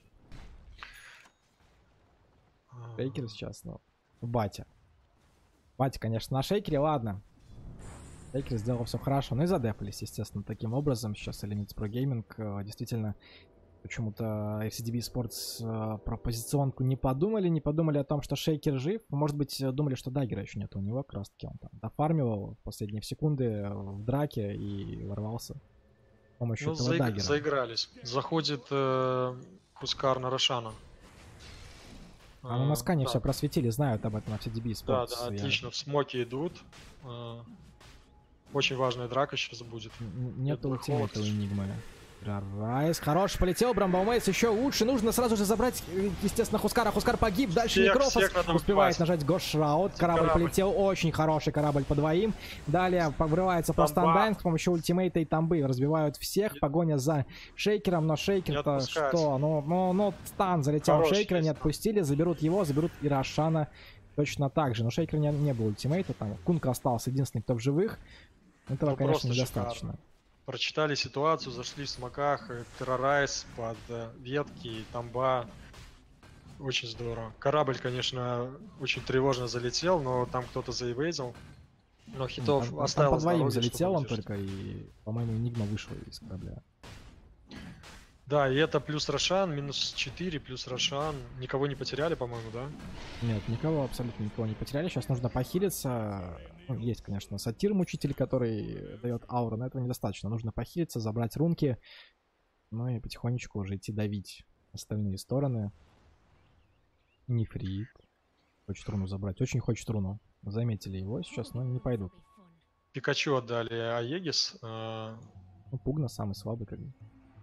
Speaker 1: Шейкер сейчас, ну, батя. Батя, конечно, на шейкере, ладно. Шейкер сделал все хорошо. Ну и задефались, естественно, таким образом. Сейчас Elements Pro Gaming э, действительно почему-то эф си ди би Sports э, про позиционку не подумали. Не подумали о том, что Шейкер жив. Может быть, думали, что Даггера еще нет у него. Как раз таки он там дофармивал в последние секунды в драке и ворвался с помощью
Speaker 2: Ну,
Speaker 1: этого
Speaker 2: заиг-
Speaker 1: Даггера.
Speaker 2: заигрались. Заходит э, Хускар на Рошана.
Speaker 1: А на Маскане
Speaker 2: да.
Speaker 1: все просветили, знают об этом эф си ди би
Speaker 2: Да,
Speaker 1: Sports.
Speaker 2: да,
Speaker 1: Я-
Speaker 2: отлично. В смоке идут. Э, Очень важная драка сейчас будет.
Speaker 1: Н- Нет
Speaker 2: Блэк
Speaker 1: ультимейта у
Speaker 2: Холл.
Speaker 1: Энигмы. Райс, хорош, полетел, Брамбаумейс еще лучше, нужно сразу же забрать, э, естественно, Хускара, Хускар погиб, дальше
Speaker 2: Всех-
Speaker 1: Некрофос
Speaker 2: всех надо
Speaker 1: успевает
Speaker 2: убивать.
Speaker 1: нажать Гошраут, корабль,
Speaker 2: Корабль.
Speaker 1: полетел, очень хороший корабль по двоим, далее врывается просто
Speaker 2: Тамба.
Speaker 1: Андайн с помощью ультимейта и тамбы, разбивают всех, погоня за Шейкером, но
Speaker 2: Не
Speaker 1: Шейкер-то
Speaker 2: отпускать.
Speaker 1: что, ну, ну, ну, стан залетел в
Speaker 2: Хороший
Speaker 1: Шейкера, не
Speaker 2: есть.
Speaker 1: отпустили, заберут его, заберут и Рошана точно так же, но Шейкера не, не было ультимейта, там Кунка остался единственный, кто в живых, этого,
Speaker 2: Ну,
Speaker 1: конечно,
Speaker 2: просто
Speaker 1: недостаточно.
Speaker 2: шикарно. Прочитали ситуацию, зашли в смоках, э, террорайз под э, ветки, тамба. Очень здорово. Корабль, конечно, очень тревожно залетел, но там кто-то заивейзил. Но хитов
Speaker 1: Там- там
Speaker 2: оставил
Speaker 1: по двоим
Speaker 2: здоровье, чтобы
Speaker 1: залетел он
Speaker 2: выдержать.
Speaker 1: только, и, по-моему, Энигма вышел из корабля.
Speaker 2: Да, и это плюс Рошан, минус четыре, плюс Рошан. Никого не потеряли, по-моему, да?
Speaker 1: Нет, никого, абсолютно никого не потеряли. Сейчас нужно похилиться. Ну, есть, конечно, сатир мучитель, который дает ауру, но этого недостаточно. Нужно похилиться, забрать рунки, ну и потихонечку уже идти давить остальные стороны. Нефрит. Хочет руну забрать. Очень хочет руну. Заметили его сейчас, но не пойдут.
Speaker 2: Пикачу отдали Аегис. э,
Speaker 1: Ну, Пугна самый слабый, как бы.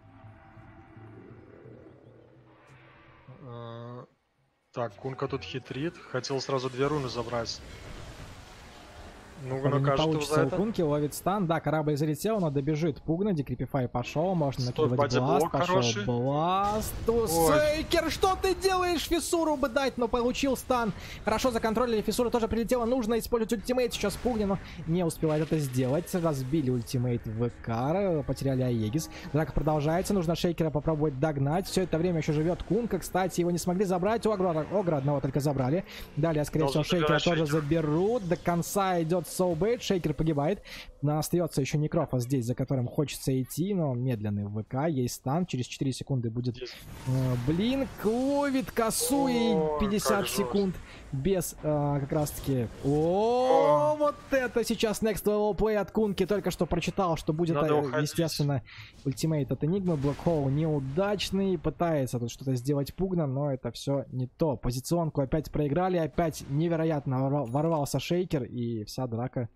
Speaker 2: А, так, Кунка тут хитрит. Хотел сразу две руны забрать. Ну,
Speaker 1: Походу, не
Speaker 2: накажет его
Speaker 1: получится
Speaker 2: за
Speaker 1: у
Speaker 2: это.
Speaker 1: Кунки, ловит стан. Да, корабль залетел, но добежит Пугна, декрипифай пошел, можно
Speaker 2: Стоп,
Speaker 1: накидывать
Speaker 2: бади
Speaker 1: бласт,
Speaker 2: блок
Speaker 1: пошел
Speaker 2: хороший.
Speaker 1: бласт.
Speaker 2: Ой.
Speaker 1: Сейкер, что ты делаешь? Фиссуру бы дать, но получил стан. Хорошо законтролили, Фиссура тоже прилетела, нужно использовать ультимейт сейчас Пугни, но не успевает это сделать. Разбили ультимейт ВК, потеряли Аегис. Драка продолжается, нужно Шейкера попробовать догнать. Все это время еще живет Кунка, кстати, его не смогли забрать, у Огра, Огра одного только забрали. Далее, скорее всего, Шейкера тоже
Speaker 2: Шейкер.
Speaker 1: заберут. До конца идет Соубейт, Шейкер погибает. Но остается еще Некрофа здесь, за которым хочется идти, но он медленный в ВК. Есть стан, через четыре секунды будет э, Блинк, ловит косу и пятьдесят секунд без э, как раз таки. О, О, вот это сейчас next level play от Кунки. Только что прочитал, что будет,
Speaker 2: Надо
Speaker 1: э,
Speaker 2: уходить.
Speaker 1: естественно, ультимейт от Энигмы. Блэкхоул неудачный, пытается тут что-то сделать Пугна, но это все не то. Позиционку опять проиграли, опять невероятно ворва- ворвался Шейкер, и вся драка,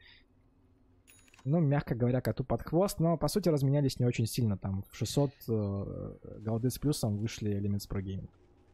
Speaker 1: ну, мягко говоря, коту под хвост, но, по сути, разменялись не очень сильно. Там в шестьсот э, голды с плюсом вышли Elements Pro Gaming.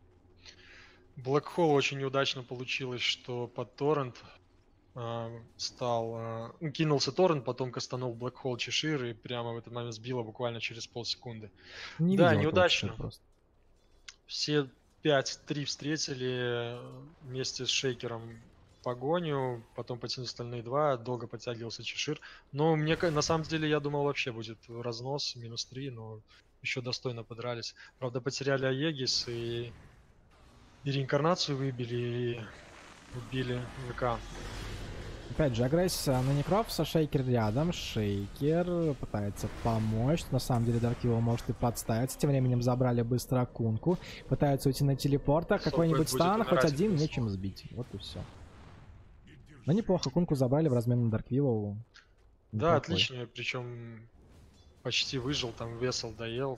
Speaker 2: Блэкхолл очень неудачно получилось, что под торрент э, стал... Э, ну, кинулся торрент, потом кастанул Блэкхолл Чешир и прямо в этот момент сбило буквально через полсекунды.
Speaker 1: Не
Speaker 2: Да,
Speaker 1: видел этого
Speaker 2: неудачно.
Speaker 1: Чешира просто.
Speaker 2: Все пять три встретили вместе с Шейкером погоню, потом потянули остальные два, долго подтягивался Чешир. Но мне ка- на самом деле я думал вообще будет разнос, минус три, но еще достойно подрались. Правда, потеряли Аегис и, и реинкарнацию выбили, и убили ВК.
Speaker 1: Опять же, агрессия на Некрофса, Шейкер рядом, Шейкер пытается помочь, на самом деле Дарквилл может и подставиться, тем временем забрали быстро Кунку, пытаются уйти на телепортах, какой-нибудь
Speaker 2: будет
Speaker 1: стан, хоть
Speaker 2: умирать
Speaker 1: один,
Speaker 2: просто.
Speaker 1: нечем сбить, вот и все. Но неплохо, Кунку забрали в размен на Дарквиллу.
Speaker 2: Да, отлично, причем почти выжил, там весел доел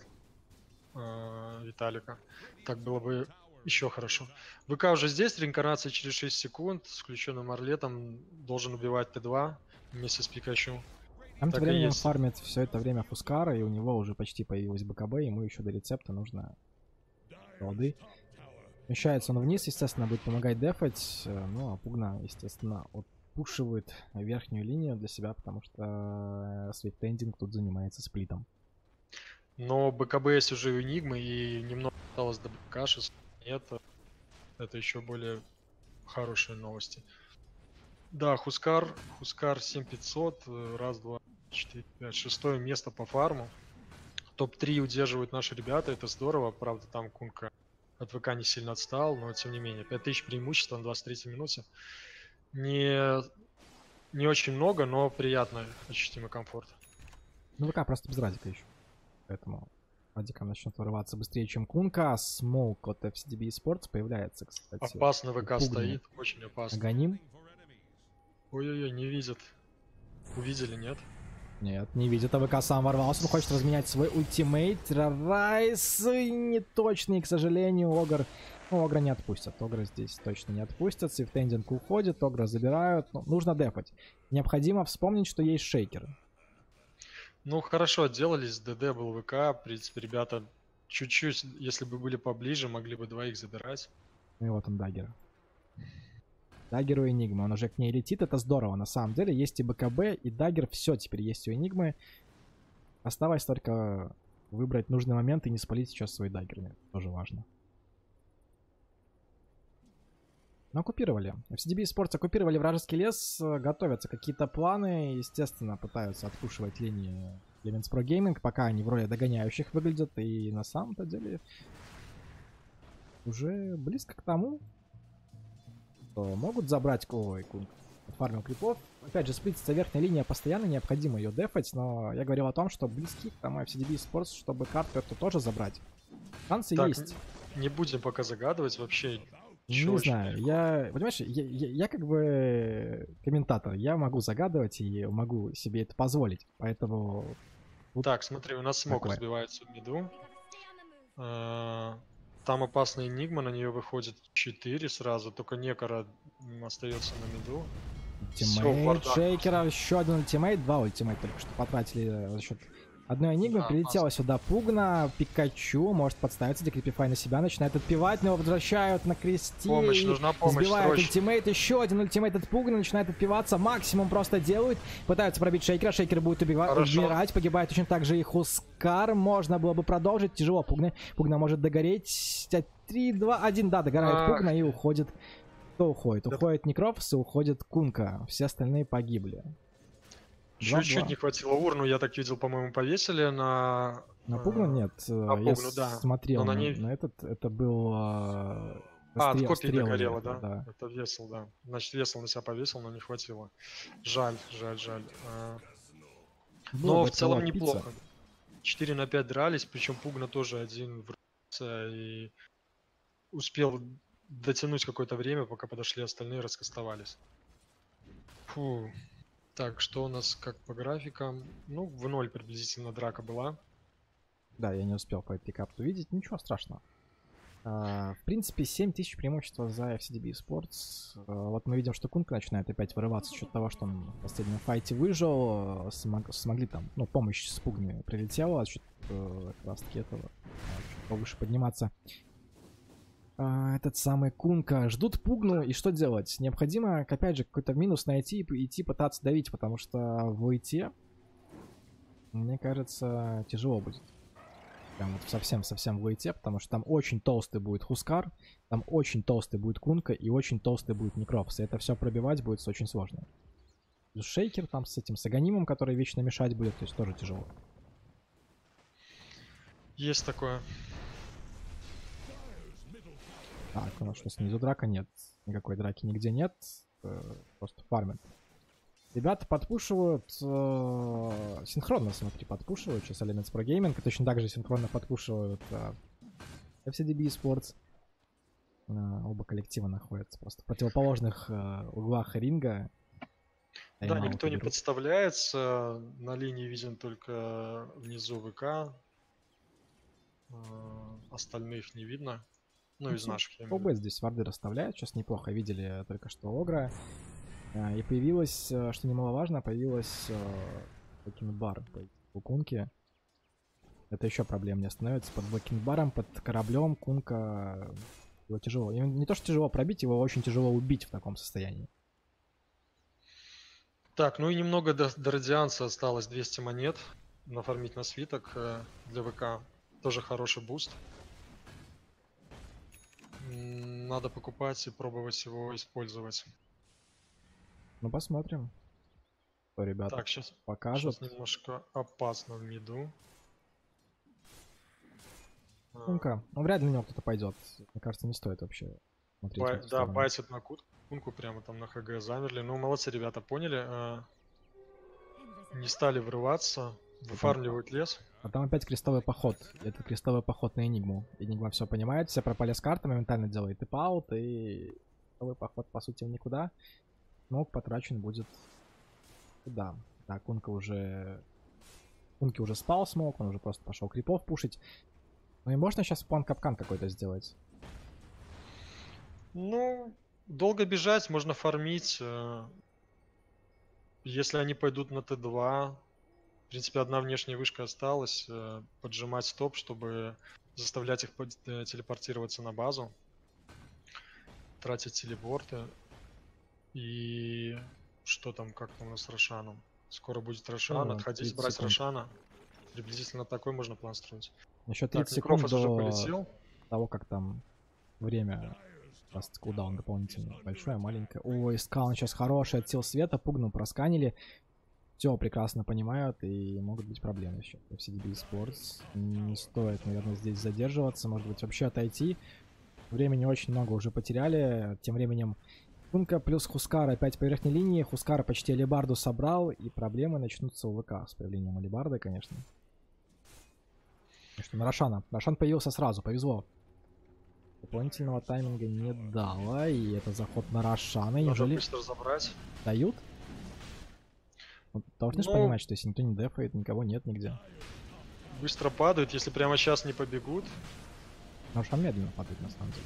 Speaker 2: э, Виталика. Так было бы еще хорошо. ВК уже здесь, реинкарнация через шесть секунд, с включенным Орлетом, должен убивать Т два вместе с Пикачу.
Speaker 1: Там тем
Speaker 2: Так и
Speaker 1: временем
Speaker 2: есть.
Speaker 1: фармит все это время Фускара, и у него уже почти появилась БКБ, ему еще до рецепта нужно голды. Смещается он вниз, естественно, будет помогать дефать, э, ну а Пугна, естественно, отпушивает верхнюю линию для себя, потому что Свиттендинг тут занимается сплитом.
Speaker 2: Но БКБ есть уже у Энигмы, и немного осталось до БК, шесть нет. Это еще более хорошие новости. Да, Хускар, Хускар семь пятьсот, э, раз, два, четыре, пять, шестое место по фарму. топ три удерживают наши ребята, это здорово. Правда, там Кунка от ВК не сильно отстал, но тем не менее. пять тысяч преимущества на двадцать третьей минуте. Не, не очень много, но приятно, ощутимый комфорт.
Speaker 1: Ну ВК просто без Радика еще, поэтому Радиком начнет вырываться быстрее, чем Кунка. Смоук от эф си ди би Esports появляется, кстати.
Speaker 2: Опасно ВК
Speaker 1: Пугни.
Speaker 2: стоит, очень опасно.
Speaker 1: Аганим?
Speaker 2: Ой-ой-ой, не видят. Увидели, нет?
Speaker 1: Нет, не видит, а ВК сам ворвался, он хочет разменять свой ультимейт. Райс неточный, к сожалению, Огр. Ну, Огра не отпустят, Огра здесь точно не отпустят. Свифтендинг уходит, Огра забирают. Ну, нужно дефать. Необходимо вспомнить, что есть Шейкер.
Speaker 2: Ну, хорошо отделались, ДД был ВК, в принципе, ребята чуть-чуть, если бы были поближе, могли бы двоих забирать.
Speaker 1: Ну и вот он, Даггер. Даггер у Энигмы, он уже к ней летит, это здорово, на самом деле. Есть и БКБ, и Даггер, все теперь есть у Энигмы. Осталось только выбрать нужный момент и не спалить сейчас свой Даггер, это тоже важно. Но оккупировали. эф си ди би Esports оккупировали вражеский лес, готовятся какие-то планы, естественно, пытаются отпушивать линии Elements Pro Gaming, пока они в роли догоняющих выглядят, и на самом-то деле уже близко к тому, что могут забрать Ой, Кунг фармил крипов. Опять же, сплитится верхняя линия постоянно, необходимо ее дефать, но я говорил о том, что близки к тому эф си ди би Esports, чтобы карту эту тоже забрать. Шансы
Speaker 2: Так,
Speaker 1: есть.
Speaker 2: не будем пока загадывать вообще.
Speaker 1: Не
Speaker 2: очень
Speaker 1: знаю,
Speaker 2: легко.
Speaker 1: я, понимаешь, я, я, я как бы комментатор, я могу загадывать и могу себе это позволить, поэтому... тут
Speaker 2: Так, смотри, у нас смог
Speaker 1: такое.
Speaker 2: разбивается в миду. А, Там опасная Энигма, на нее выходит четыре сразу, только Некора м, остается на миду. Всё,
Speaker 1: Ультимейт
Speaker 2: вардак
Speaker 1: Шейкера, еще один ультимейт, два ультимейта только что потратили за счет Одной Энигмы
Speaker 2: Да,
Speaker 1: прилетела сюда Пугна, Пикачу, может подставиться, Декрипифай на себя, начинает отпивать, но его возвращают на кресте.
Speaker 2: Помощь,
Speaker 1: и
Speaker 2: нужна помощь,
Speaker 1: сбивают
Speaker 2: срочно.
Speaker 1: ультимейт, еще один ультимейт от Пугна, начинает отпиваться, максимум просто делают, пытаются пробить Шейкера, Шейкер будет убивать,
Speaker 2: Хорошо.
Speaker 1: умирать, погибает точно так же и Хускар, можно было бы продолжить, тяжело Пугна, Пугна может догореть, три, два, один, да, догорает
Speaker 2: Ах.
Speaker 1: Пугна и уходит. Кто уходит?
Speaker 2: Да.
Speaker 1: Уходит Некрофос и уходит Кунка, все остальные погибли.
Speaker 2: Чуть-чуть
Speaker 1: два-два.
Speaker 2: не хватило урну, я так видел, по-моему, повесили на...
Speaker 1: На
Speaker 2: э,
Speaker 1: Пугну нет.
Speaker 2: на
Speaker 1: э, Я
Speaker 2: Пугну, да.
Speaker 1: смотрел
Speaker 2: Но на
Speaker 1: на,
Speaker 2: ней-
Speaker 1: на этот. Это был... э,
Speaker 2: А, от
Speaker 1: стрел-
Speaker 2: копии
Speaker 1: стрелы
Speaker 2: догорело,
Speaker 1: это,
Speaker 2: да? Это весел, да. Значит, весел на себя повесил, но не хватило. Жаль, жаль, жаль. А,
Speaker 1: Было
Speaker 2: Но
Speaker 1: бы
Speaker 2: в целом
Speaker 1: отпиться.
Speaker 2: неплохо. четыре на пять дрались, причем Пугна тоже один врубился и успел дотянуть какое-то время, пока подошли остальные, раскастовались. Фу. Так, что у нас как по графикам? Ну, в ноль приблизительно драка была.
Speaker 1: Да, я не успел по пикапу увидеть. Ничего страшного. А, в принципе, семь тысяч преимущества за эф си ди би Sports. А, вот мы видим, что Кунг начинает опять вырываться за счет того, что он в последнем файте выжил. Смог- смогли там, ну, помощь с Пугами прилетела. За счет э, как раз таки этого а, чуть повыше подниматься. А, этот самый Кунка ждут Пугну, и что делать? Необходимо, опять же, какой-то минус найти и идти пытаться давить, потому что в уйте, мне кажется, тяжело будет. Прям вот совсем-совсем в уйте, потому что там очень толстый будет Хускар, там очень толстый будет Кунка и очень толстый будет Некрофс. И это все пробивать будет очень сложно. Плюс Шейкер там с этим Саганимом, который вечно мешать будет, то есть тоже тяжело.
Speaker 2: Есть такое.
Speaker 1: Так, у нас что, снизу драка? Нет. Никакой драки нигде нет. э, Просто фармят. Ребята подпушивают э, синхронно, смотри, подпушивают. Сейчас Elements Pro Gaming. И точно так же синхронно подпушивают э, эф си ди би Sports. Э, оба коллектива находятся просто в противоположных э, углах ринга.
Speaker 2: Да,
Speaker 1: Тайм-ауты
Speaker 2: никто не
Speaker 1: берут.
Speaker 2: подставляется. На линии виден только внизу ВК. Э, Остальных не видно. Ну,
Speaker 1: Ну,
Speaker 2: из
Speaker 1: все,
Speaker 2: наших, я имею в
Speaker 1: ОБ здесь варды расставляют. Сейчас неплохо видели только что Огра. А, И появилось, э, что немаловажно, появилась э, Бакинг-бар у Кунки. Это еще проблем не становится. Под Бакинг-баром, под кораблем Кунка его тяжело. Его не то, что тяжело пробить, его очень тяжело убить в таком состоянии.
Speaker 2: Так, ну и немного до, до радианса осталось двести монет. Нафармить на свиток э, для ВК. Тоже хороший буст. М, Надо покупать и пробовать его использовать.
Speaker 1: Ну, посмотрим, что ребята
Speaker 2: Так, сейчас,
Speaker 1: покажут.
Speaker 2: сейчас немножко опасно в миду. А,
Speaker 1: Кунка, ну, вряд ли на него кто-то пойдет. Мне кажется, не стоит вообще смотреть в
Speaker 2: бай-
Speaker 1: эту
Speaker 2: да,
Speaker 1: сторону.
Speaker 2: байтит на кут- кунку прямо там на ХГ замерли. Ну, молодцы, ребята, поняли. а, Не стали врываться. Выфармливают лес.
Speaker 1: А там опять крестовый поход. Это крестовый поход на Энигму. Энигма все понимает, все пропали с карты, моментально делает тип-аут, и крестовый поход, по сути, в никуда. Но потрачен будет туда. Так, Кунка уже... Кунки уже спал смог, он уже просто пошел крипов пушить. Ну и можно сейчас план капкан какой-то сделать.
Speaker 2: Ну, долго бежать, можно фармить. э, Если они пойдут на Т два, в принципе, одна внешняя вышка осталась. э, Поджимать стоп, чтобы заставлять их под- э, телепортироваться на базу. Тратить телепорты. И что там, как там у нас с Рошаном? Скоро будет Рошан.
Speaker 1: Ну,
Speaker 2: Отходить,
Speaker 1: тридцать
Speaker 2: брать
Speaker 1: секунд.
Speaker 2: Рошана. Приблизительно такой можно план строить.
Speaker 1: Еще
Speaker 2: Так,
Speaker 1: тридцать секунд
Speaker 2: Некрофос уже
Speaker 1: до
Speaker 2: полетел.
Speaker 1: того, как там время... Просто кулдаун дополнительно. Большое, маленькое. Ой, Скаун сейчас хороший, от сил света, Пугну просканили. Все прекрасно понимают, и могут быть проблемы еще. эф си ди би Sports. Не стоит, наверное, здесь задерживаться. Может быть, вообще отойти. Времени очень много уже потеряли. Тем временем Кунка плюс Хускар опять по верхней линии. Хускар почти алибарду собрал, и проблемы начнутся у ВК с появлением алибарды, конечно. Потому что на Рошана. Рошан появился сразу, повезло. Дополнительного тайминга не дало, и это заход на Рошана.
Speaker 2: Надо
Speaker 1: Неужели
Speaker 2: быстро забрать.
Speaker 1: дают? Ну, должны же
Speaker 2: Ну,
Speaker 1: понимать, что если никто не дефает, никого нет нигде.
Speaker 2: Быстро падают, если прямо сейчас не побегут.
Speaker 1: Но Рошан медленно падает, на самом деле.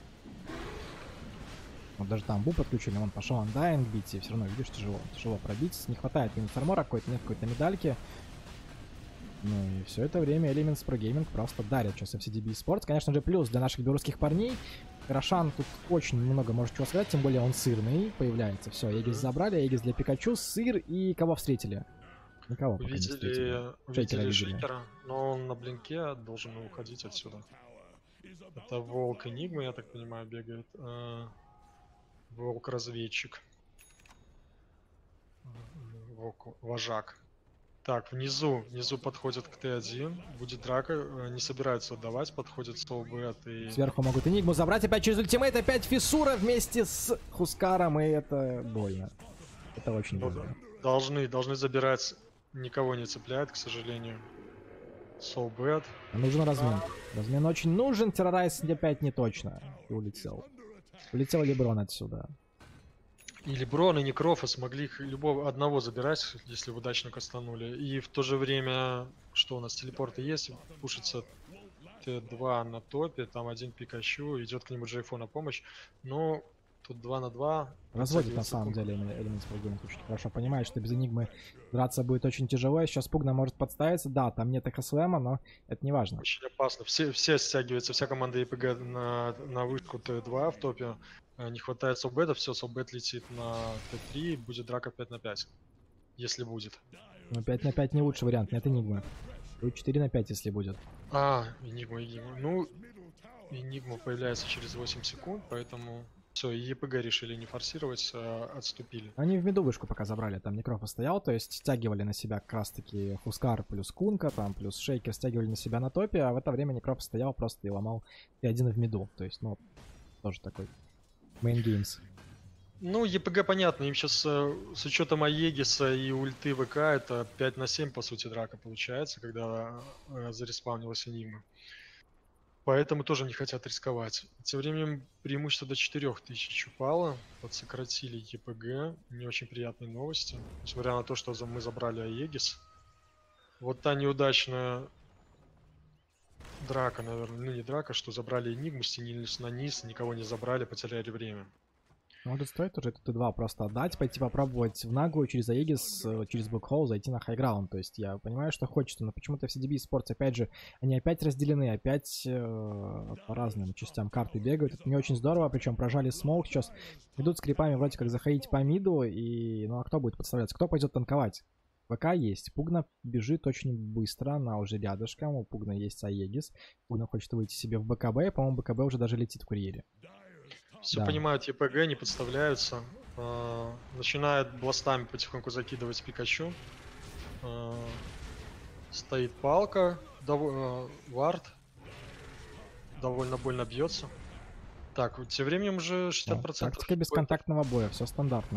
Speaker 1: Вот даже там Бу подключили, он пошел андайинг бить, и все равно, видишь, тяжело. Тяжело пробить. Не хватает минус армора какой-то, нет какой-то медальки. Ну и все это время Elements Pro Gaming просто дарят сейчас эф си ди би Sports. Конечно же, плюс для наших белорусских парней. Рошан тут очень много может чего сказать, тем более он сырный появляется. Все, Эгис забрали, Эгис для Пикачу, сыр и кого встретили? Никого пока не встретили.
Speaker 2: Увидели,
Speaker 1: Шейкера
Speaker 2: увидели
Speaker 1: видели.
Speaker 2: Шейкера, но он на блинке должен уходить отсюда. Это волк Энигма, я так понимаю, бегает. Э, Волк-разведчик. Волк, вожак. Так, внизу, внизу подходит к Т один, будет драка, э, не собираются отдавать, подходит Soulbet и...
Speaker 1: Сверху могут Энигму забрать, опять через ультимейт, опять Фиссура вместе с Хускаром, и это больно. Это очень
Speaker 2: Ну,
Speaker 1: больно.
Speaker 2: Должны, должны забирать, никого не цепляет, к сожалению. Soulbet.
Speaker 1: Нужен размен. Размен очень нужен, Террорайз опять не точно. И улетел. Улетел Леброн отсюда.
Speaker 2: И Леброн, и Некрофа смогли их любого одного забирать, если удачно кастанули. И в то же время, что у нас, телепорты есть, пушится Т два на топе, там один Пикачу, идет к нему Джейфо на помощь. Но тут два на два.
Speaker 1: Разводит на самом деле Elements Pro Gaming очень хорошо. Понимает, что без Энигмы драться будет очень тяжело. Сейчас Пугна может подставиться. Да, там нет Экослэма, но это не важно.
Speaker 2: Очень опасно. Все, все стягиваются, вся команда ЕПГ на, на вышку Т два в топе. Не хватает Soulbet, все, Soulbet летит на Т три, будет драка пять на пять. Если будет.
Speaker 1: Но пять на пять не лучший вариант, нет Энигмы. Будет четыре на пять, если будет.
Speaker 2: А, Энигма, Энигма. Ну, Энигма появляется через восемь секунд, поэтому... Все, ЕПГ решили не форсировать, а отступили.
Speaker 1: Они в миду вышку пока забрали, там Некрофа стоял, то есть стягивали на себя как раз таки Хускар плюс Кунка, там плюс Шейкер стягивали на себя на топе, а в это время Некроф стоял просто и ломал Т один в миду. То есть, ну, тоже такой main games.
Speaker 2: Ну, ЕПГ понятно, им сейчас э, с учетом Аегиса и ульты ВК это пять на семь по сути драка получается, когда э, зареспаунилась Энигма. Поэтому тоже не хотят рисковать. Тем временем преимущество до четырёх тысяч упало, подсократили ЕПГ, не очень приятные новости, несмотря на то, что мы забрали Аегис. Вот та неудачная драка, наверное, ну не драка, что забрали Энигму, стянились на низ, никого не забрали, потеряли время.
Speaker 1: Может стоит уже Т два просто отдать, пойти попробовать в наглую через Аегис, через Блэкхолл зайти на хайграунд. То есть я понимаю, что хочется, но почему-то эф си ди би Sports, опять же, они опять разделены, опять э, по разным частям карты бегают. Это не очень здорово, причем прожали смоук, сейчас идут с крипами вроде как заходить по миду, и ну а кто будет подставляться? Кто пойдет танковать? ВК есть. Пугна бежит очень быстро, она уже рядышком, у Пугна есть Аегис. Пугна хочет выйти себе в БКБ, по-моему, БКБ уже даже летит в курьере.
Speaker 2: Все
Speaker 1: Да.
Speaker 2: понимают ЕПГ, не подставляются. Э, начинает бластами потихоньку закидывать Пикачу. Э, стоит палка, дов... э, вард. Довольно больно бьется. Так, вот тем временем уже шестьдесят процентов.
Speaker 1: Тактика бесконтактного боя, все стандартно.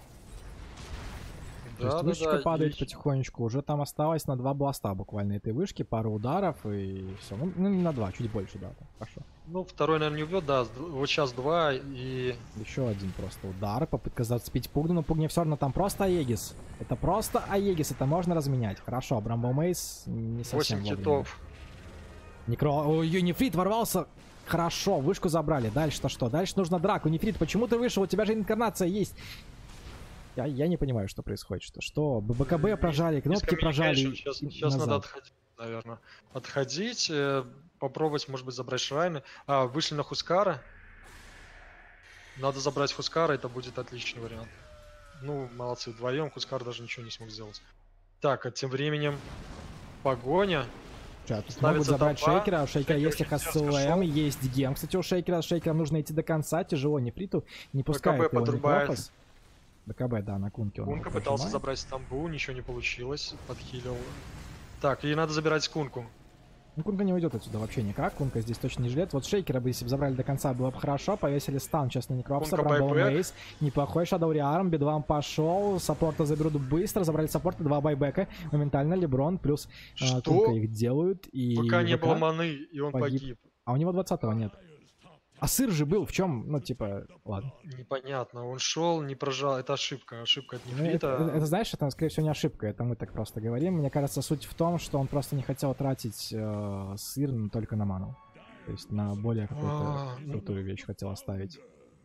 Speaker 1: То
Speaker 2: Да,
Speaker 1: есть
Speaker 2: да,
Speaker 1: вышечка
Speaker 2: да,
Speaker 1: падает
Speaker 2: и-
Speaker 1: потихонечку. Уже там осталось на два бласта буквально этой вышки. Пару ударов и все. Ну, ну, не на два, чуть больше, да. Так, хорошо.
Speaker 2: Ну, второй, наверное, не убьет, да. с- Вот сейчас два и...
Speaker 1: Еще один просто удар. Попытка зацепить Пугну, но Пугне все равно там просто Аегис. Это просто Аегис, это можно разменять. Хорошо, Брамбо Мейс не совсем
Speaker 2: восемь
Speaker 1: вовремя.
Speaker 2: китов.
Speaker 1: Некро... Ой, Нефрит ворвался. Хорошо, вышку забрали. Дальше-то что? Дальше нужно драку. Нефрит, почему ты вышел? У тебя же инкарнация есть. Я, я не понимаю, что происходит. Что, что? БКБ прожали, кнопки прожали.
Speaker 2: Сейчас, сейчас надо отходить, наверное. Отходить, э, попробовать, может быть, забрать шрайны. А, вышли на Хускара. Надо забрать Хускара, это будет отличный вариант. Ну, молодцы, вдвоем Хускар даже ничего не смог сделать. Так, а тем временем погоня.
Speaker 1: Сейчас, могут
Speaker 2: Ставится
Speaker 1: забрать
Speaker 2: толпа.
Speaker 1: Шейкера, у Шейкера
Speaker 2: Шейкер
Speaker 1: есть
Speaker 2: очень дерзко
Speaker 1: ХСЛМ,
Speaker 2: шел.
Speaker 1: есть гем, кстати, у Шейкера, с Шейкером нужно идти до конца, тяжело Нефриту, не пускает
Speaker 2: БКБ
Speaker 1: его
Speaker 2: подрубает.
Speaker 1: Некрофос. БКБ, да, на Кунке он
Speaker 2: Кунка
Speaker 1: его
Speaker 2: пытался
Speaker 1: прожимает.
Speaker 2: забрать стамбу, ничего не получилось, подхилил. Так, ей надо забирать Кунку.
Speaker 1: Ну, Кунка не уйдет отсюда вообще никак, Кунка здесь точно не жилет. Вот Шейкера бы, если бы забрали до конца, было бы хорошо, повесили стан, сейчас на Некрофоса,
Speaker 2: Кунка
Speaker 1: Брамбл
Speaker 2: байбек.
Speaker 1: Мейс, неплохой Shadow Rearm, Бедвам пошел, саппорта заберут быстро, забрали саппорта, два байбека, моментально Леброн плюс э,
Speaker 2: Что?
Speaker 1: Кунка их делают, и
Speaker 2: Пока не
Speaker 1: ВК,
Speaker 2: было маны, и он
Speaker 1: погиб.
Speaker 2: погиб.
Speaker 1: а у него двадцатого нет. А сыр же был, в чем, ну, типа, ладно.
Speaker 2: Непонятно, он шел, не прожал, это ошибка, ошибка от
Speaker 1: Ну,
Speaker 2: Нефрита.
Speaker 1: это, это, это, знаешь, это, скорее всего, не ошибка, это мы так просто говорим. Мне кажется, суть в том, что он просто не хотел тратить э, сыр только на ману. То есть на более какую-то
Speaker 2: А, ну,
Speaker 1: крутую вещь хотел оставить.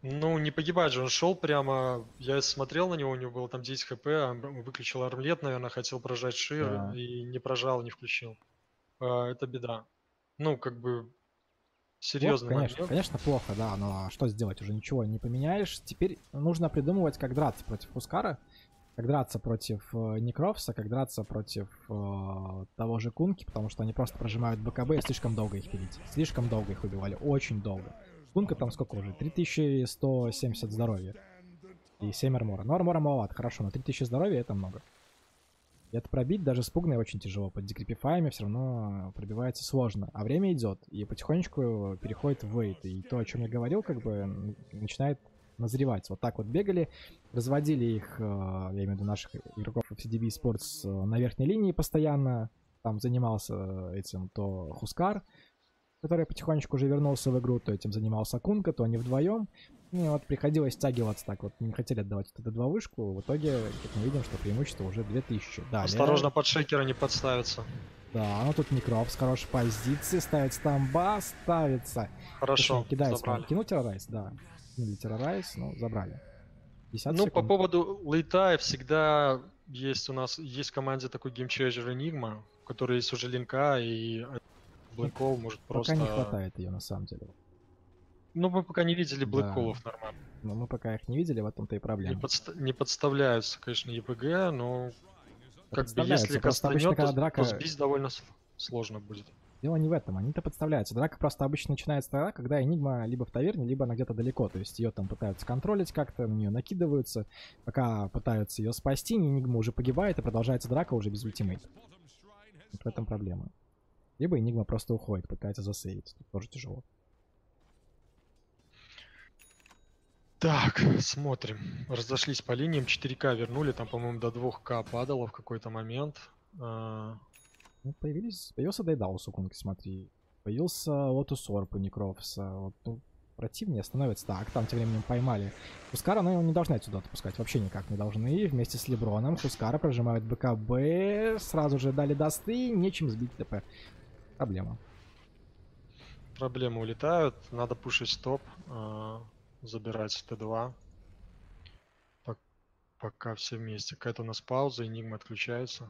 Speaker 2: Ну, не погибать же, он шел прямо, я смотрел на него, у него было там десять хп, а он выключил армлет, наверное, хотел прожать шир
Speaker 1: Да.
Speaker 2: и не прожал, не включил. А, это беда. Ну, как бы,
Speaker 1: Плохо,
Speaker 2: серьезный
Speaker 1: конечно,
Speaker 2: момент.
Speaker 1: конечно, плохо, да, но что сделать, уже ничего не поменяешь. Теперь нужно придумывать, как драться против Хускара, как драться против э, Некровса, как драться против э, того же Кунки, потому что они просто прожимают БКБ и слишком долго их пилить. Слишком долго их убивали, очень долго. Кунка там сколько уже? три тысячи сто семьдесят здоровья и семь армора. Но армора маловато, хорошо, но три тысячи здоровья это много. И это пробить даже с пугной очень тяжело. Под декрепифаями все равно пробивается сложно. А время идет, и потихонечку переходит в вейт. И то, о чем я говорил, как бы начинает назревать. Вот так вот бегали, разводили их, я имею в виду наших игроков эф си ди би Sports на верхней линии постоянно. Там занимался этим то Хускар, который потихонечку уже вернулся в игру, то этим занимался Кунка, то они вдвоем. И вот приходилось стягиваться так вот, не хотели отдавать вот эту два вышку. В итоге, как мы видим, что преимущество уже две тысячи. Далее,
Speaker 2: Осторожно, под шейкера не подставиться.
Speaker 1: да, ну тут Некроп с хорошей позиции, ставит стамба, ставится.
Speaker 2: Хорошо,
Speaker 1: Точнее, кидает
Speaker 2: забрали.
Speaker 1: спам. Кинул террорайз, да. Кинули террорайз, ну, забрали. пятьдесят
Speaker 2: Ну,
Speaker 1: секунд.
Speaker 2: по поводу лейта, всегда есть у нас, есть в команде такой геймчейджер Enigma, у которой есть уже линка, и Блэкхол может просто...
Speaker 1: Пока не хватает ее, на самом деле.
Speaker 2: Ну, мы пока не видели
Speaker 1: Да.
Speaker 2: Блэкхолов нормально.
Speaker 1: Но мы пока их не видели, в этом-то и
Speaker 2: Не,
Speaker 1: проблема.
Speaker 2: подста- не подставляются, конечно, ЕПГ, но как бы
Speaker 1: Подставляются,
Speaker 2: если
Speaker 1: просто обычно,
Speaker 2: кастанет,
Speaker 1: когда
Speaker 2: то,
Speaker 1: драка-
Speaker 2: то сбить довольно с- сложно будет.
Speaker 1: Дело не в этом, они-то подставляются. Драка просто обычно начинается тогда, когда Энигма либо в таверне, либо она где-то далеко. То есть ее там пытаются контролить как-то, на нее накидываются. Пока пытаются ее спасти, Энигма уже погибает, и продолжается драка уже без ультимейта. Вот в этом проблема. Либо Энигма просто уходит, пытается засейвить. Тут тоже тяжело.
Speaker 2: Так, смотрим. Разошлись по линиям, четыре ка вернули, там, по-моему, до два ка падало в какой-то момент. А,
Speaker 1: Ну, появились, появился Дайдаус у Кунки, смотри. Появился Лотус Орб у Некровса. Вот, ну, противнее становится. Так, там тем временем поймали Хускара, но его не должны отсюда отпускать. Вообще никак не должны. Вместе с Леброном Хускара прожимают БКБ. Сразу же дали дасты. Нечем сбить ТП. Проблема.
Speaker 2: проблемы улетают, надо пушить стоп, а, забирать Т два. Пок- Пока все вместе. Какая-то у нас пауза, Enigma отключается.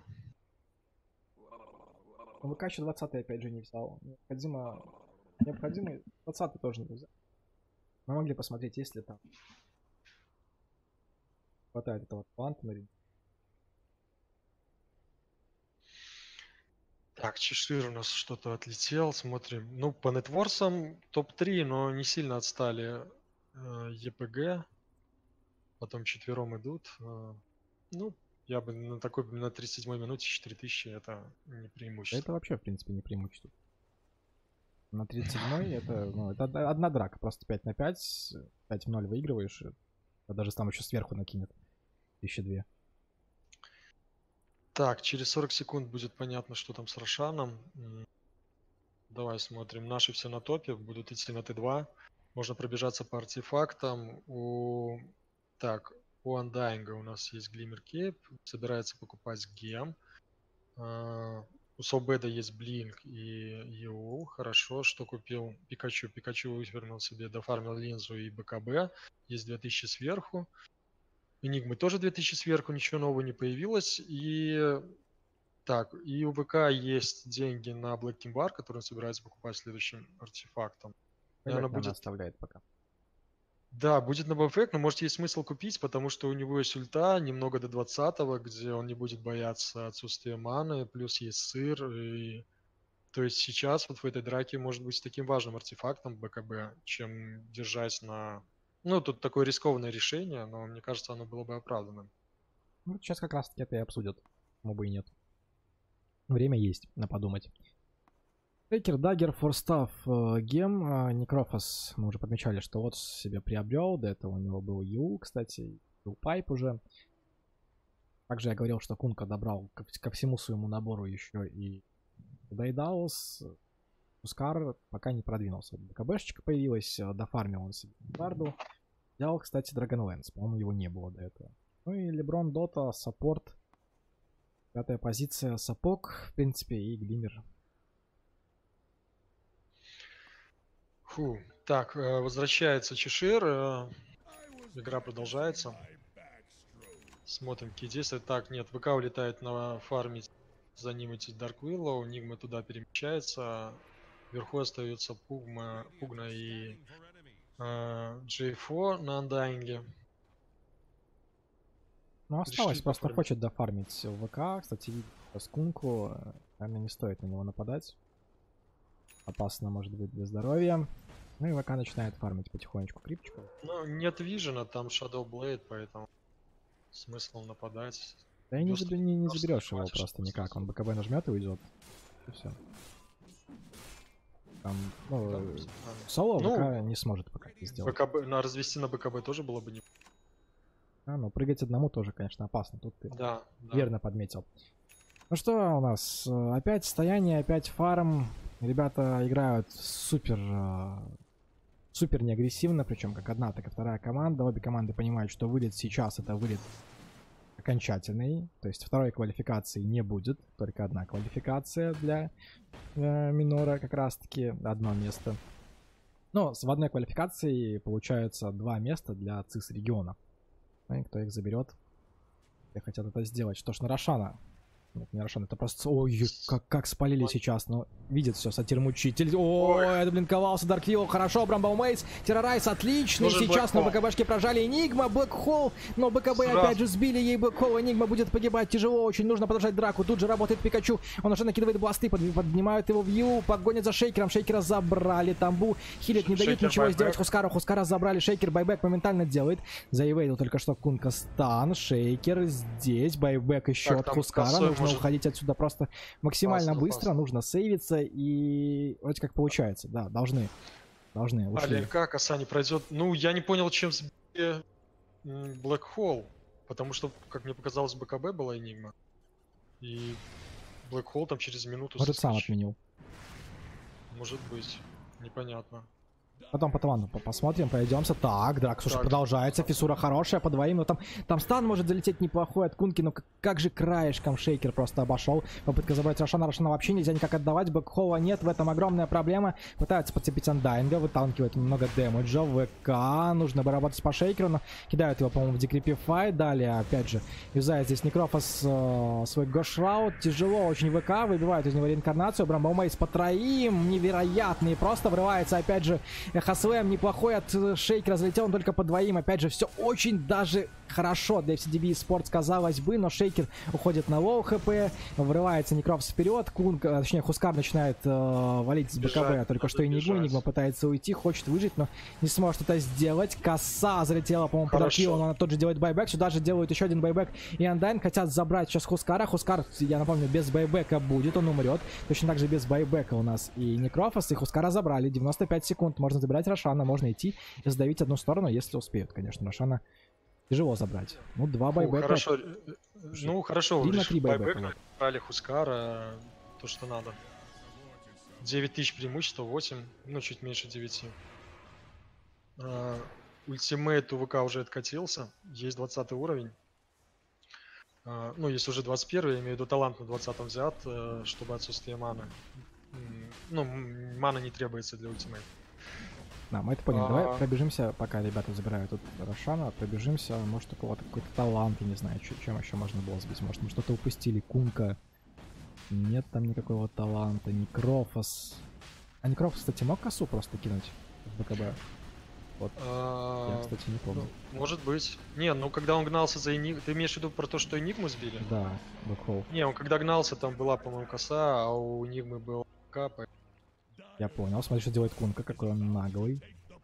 Speaker 1: ВК еще двадцатый опять же не взял. Необходимо... Необходимо... двадцатый тоже не взял. Мы могли посмотреть, есть ли там. Хватает этого таланта на ринге.
Speaker 2: Так, Чешир у нас что-то отлетел, смотрим. Ну, по нетворсам топ три, но не сильно отстали э, ЕПГ. Потом четвером идут. э, Ну, я бы на такой, на тридцать седьмой минуте четыре тысячи это не преимущество.
Speaker 1: Это вообще, в принципе, не преимущество. На тридцать седьмой это, ну, это од- одна драка, просто пять на пять, пять в ноль выигрываешь, и даже там еще сверху накинет тысяча две.
Speaker 2: Так, через сорок секунд будет понятно, что там с Рошаном. М, Давай смотрим. Наши все на топе, будут идти на Т два. Можно пробежаться по артефактам. У... Так, у Undying у нас есть Glimmer Cape. Собирается покупать гем. А, У Собеда есть Блинк и Ю. Хорошо, что купил Пикачу. Пикачу вывернул себе, дофармил линзу и БКБ. Есть две тысячи сверху. Энигмы тоже две тысячи сверху, ничего нового не появилось. И так, и у ВК есть деньги на Black Team Bar, который он собирается покупать следующим артефактом. Наверное,
Speaker 1: Наверное,
Speaker 2: будет...
Speaker 1: оставляет пока.
Speaker 2: Да, будет на бэфэк, но может есть смысл купить, потому что у него есть ульта немного до двадцатого, где он не будет бояться отсутствия маны, плюс есть сыр. И... То есть сейчас вот в этой драке может быть таким важным артефактом БКБ, чем держать на... Ну, тут такое рискованное решение, но мне кажется, оно было бы оправданным.
Speaker 1: Ну, сейчас как раз таки это и обсудят. Почему бы и нет. Время есть на подумать. Трекер, Даггер, Форстав, Гем, э, Некрофос. Мы уже подмечали, что вот себе приобрел. До этого у него был Ю, кстати. Был Пайп уже. Также я говорил, что Кунка добрал ко, ко всему своему набору еще и Дайдаус. Хускар пока не продвинулся. БКБшечка появилась, э, дофармил он себе гарду. Взял, кстати, Dragonlance. По-моему, его не было до этого. Ну и Леброн, Дота, саппорт. Пятая позиция, Сапог, в принципе, и Глиммер.
Speaker 2: Фу, Так, э, возвращается Чешир. э, Игра продолжается. Смотрим, какие действия. Так, нет, ВК улетает на фармить. За ним идти Dark Willow. Нигма туда перемещается. Вверху остается Пугма, Пугна и э, джей фор на андайнге.
Speaker 1: Ну, осталось,
Speaker 2: Решили
Speaker 1: просто
Speaker 2: пофармить.
Speaker 1: хочет дофармить ВК. Кстати, видит скунку. Наверное, не стоит на него нападать. Опасно может быть для здоровья. Ну и ВК начинает фармить потихонечку крипчику.
Speaker 2: Ну, нет вижена, там Shadow Blade, поэтому смысл нападать.
Speaker 1: Да и не,
Speaker 2: Бёстро-
Speaker 1: заби- не, не
Speaker 2: бёстро
Speaker 1: заберешь его
Speaker 2: хватит,
Speaker 1: просто
Speaker 2: чтобы
Speaker 1: никак.
Speaker 2: снизу.
Speaker 1: Он БКБ нажмет и уйдет. И все. Там, ну,
Speaker 2: Да,
Speaker 1: э,
Speaker 2: правильно.
Speaker 1: соло
Speaker 2: Ну,
Speaker 1: ВК не сможет пока это сделать.
Speaker 2: БКБ, на развести на БКБ тоже было бы не...
Speaker 1: А, ну прыгать одному тоже, конечно, опасно. Тут ты
Speaker 2: Да, да.
Speaker 1: верно подметил. Ну что у нас? Э, Опять стояние, опять фарм. Ребята играют супер, э, супер неагрессивно, причем как одна, так и вторая команда. Обе команды понимают, что вылет сейчас это вылет окончательный. То есть второй квалификации не будет, только одна квалификация для э, минора, как раз таки одно место. Но с- в одной квалификации получается два места для ЦИС региона. Ну и кто их заберет, те хотят это сделать. Что ж, на Рошана. Нет, не Рошан, это просто... Ой, как, как спалили сейчас. Но видит все, сатир-мучитель. Ой, это, блин, ковался Дарквилл. Хорошо, Брамбл Мейс. Террорайз отличный.
Speaker 2: Нужен
Speaker 1: Сейчас на
Speaker 2: Black Hole.
Speaker 1: БКБшке прожали Энигма, Блэк Холл. Но БКБ
Speaker 2: Сразу.
Speaker 1: опять же сбили ей Блэк Холл. Энигма будет погибать тяжело. Очень нужно продолжать драку. Тут же работает Пикачу. Он уже накидывает бласты, под- поднимают его в ю. Погонят за Шейкером. Шейкера забрали. Тамбу хилит, не дают
Speaker 2: Шейкер
Speaker 1: ничего
Speaker 2: байбек.
Speaker 1: сделать Хускару. Хускара забрали. Шейкер байбек моментально делает. За Ивейду только что Кунка стан. Шейкер здесь. Байбек еще
Speaker 2: Так,
Speaker 1: от
Speaker 2: там
Speaker 1: Хускара.
Speaker 2: косой
Speaker 1: Нужно
Speaker 2: может-
Speaker 1: уходить отсюда просто максимально
Speaker 2: Опасно,
Speaker 1: быстро.
Speaker 2: опасно.
Speaker 1: Нужно сейвиться. И вроде как получается. Да, должны. Должны. Ушли.
Speaker 2: АЛРК коса не пройдет. Ну, я не понял, чем сбили Black Hole. Потому что, как мне показалось, БКБ была Энигма. И Black Hole там через минуту
Speaker 1: Может, сам
Speaker 2: соскочит.
Speaker 1: отменил.
Speaker 2: Может быть. Непонятно.
Speaker 1: Потом по тавану по- посмотрим, пройдемся. Так, Дракс уже
Speaker 2: Так.
Speaker 1: продолжается. Фиссура хорошая по двоим. Но там, там стан может залететь неплохой от Кунки. Но как, как же краешком Шейкер просто обошел. Попытка забрать Рошана. Рошана вообще нельзя никак отдавать. Бэкхола нет. В этом огромная проблема. Пытаются подцепить Андайнга. Выталкивает много дэмэджа. ВК. Нужно бы работать по Шейкеру. Но кидают его, по-моему, в Декрипифай. Далее, опять же, юзает здесь Некрофос э, свой гошраут. Тяжело очень ВК. Выбивают из него реинкарнацию. Брамбл Мейс по троим. Невероятный. Просто врывается, опять же, Хаслэм неплохой от э, Шейкера, залетел он только по двоим. Опять же, все очень даже хорошо для эф си ди би Sports, казалось бы, но Шейкер уходит на лоу хп, врывается Некрофс вперед, Кунг, а, точнее Хускар начинает э, валить с БКБ,
Speaker 2: Бежать,
Speaker 1: только
Speaker 2: надо
Speaker 1: что и Нигма,
Speaker 2: бежать.
Speaker 1: Нигма пытается уйти, хочет выжить, но не сможет это сделать. Коса залетела, по-моему, под
Speaker 2: Хорошо.
Speaker 1: Аркилом, она тот же делает байбек, сюда же делают еще один байбек, и Андайн хотят забрать сейчас Хускара. Хускар, я напомню, без байбека будет, он умрет, точно так же без байбека у нас и Некрофос, и Хускара забрали, девяносто пять секунд, можно забирать Рошана, можно идти и сдавить одну сторону, если успеют, конечно. Рошана тяжело забрать. Ну, два
Speaker 2: Фу,
Speaker 1: байбека.
Speaker 2: хорошо. э, э, Ну, хорошо.
Speaker 1: Три на
Speaker 2: решили
Speaker 1: три байбека,
Speaker 2: байбек, брали Хускара. То, что надо. девять тысяч преимущества, восемь. Ну, чуть меньше девяти. А, Ультимейт у ВК уже откатился. Есть двадцатый уровень. А, Ну, есть уже двадцать первый, я имею в виду талант на двадцатом взят, э, чтобы отсутствие маны. М, Ну, м, мана не требуется для ультимейта.
Speaker 1: Да, мы это поняли.
Speaker 2: А.
Speaker 1: Давай пробежимся, пока ребята забирают тут Рошана, пробежимся. Может, у кого-то какой-то талант, я не знаю, чё- чем еще можно было сбить. Может, мы что-то упустили. Кунка. Нет там никакого таланта. Некрофос. А Некрофос, кстати, мог косу просто кинуть в БКБ? Я,
Speaker 2: А,
Speaker 1: кстати, не помню.
Speaker 2: ну, может быть. Не, ну когда он гнался за Энигму... Ты имеешь в виду про то, что Энигму сбили?
Speaker 1: Да, Бэкхолл.
Speaker 2: Не, он когда гнался, там была, по-моему, коса, а у Энигмы был кап.
Speaker 1: Я понял. Смотри, что делает Кунка, какой он наглый.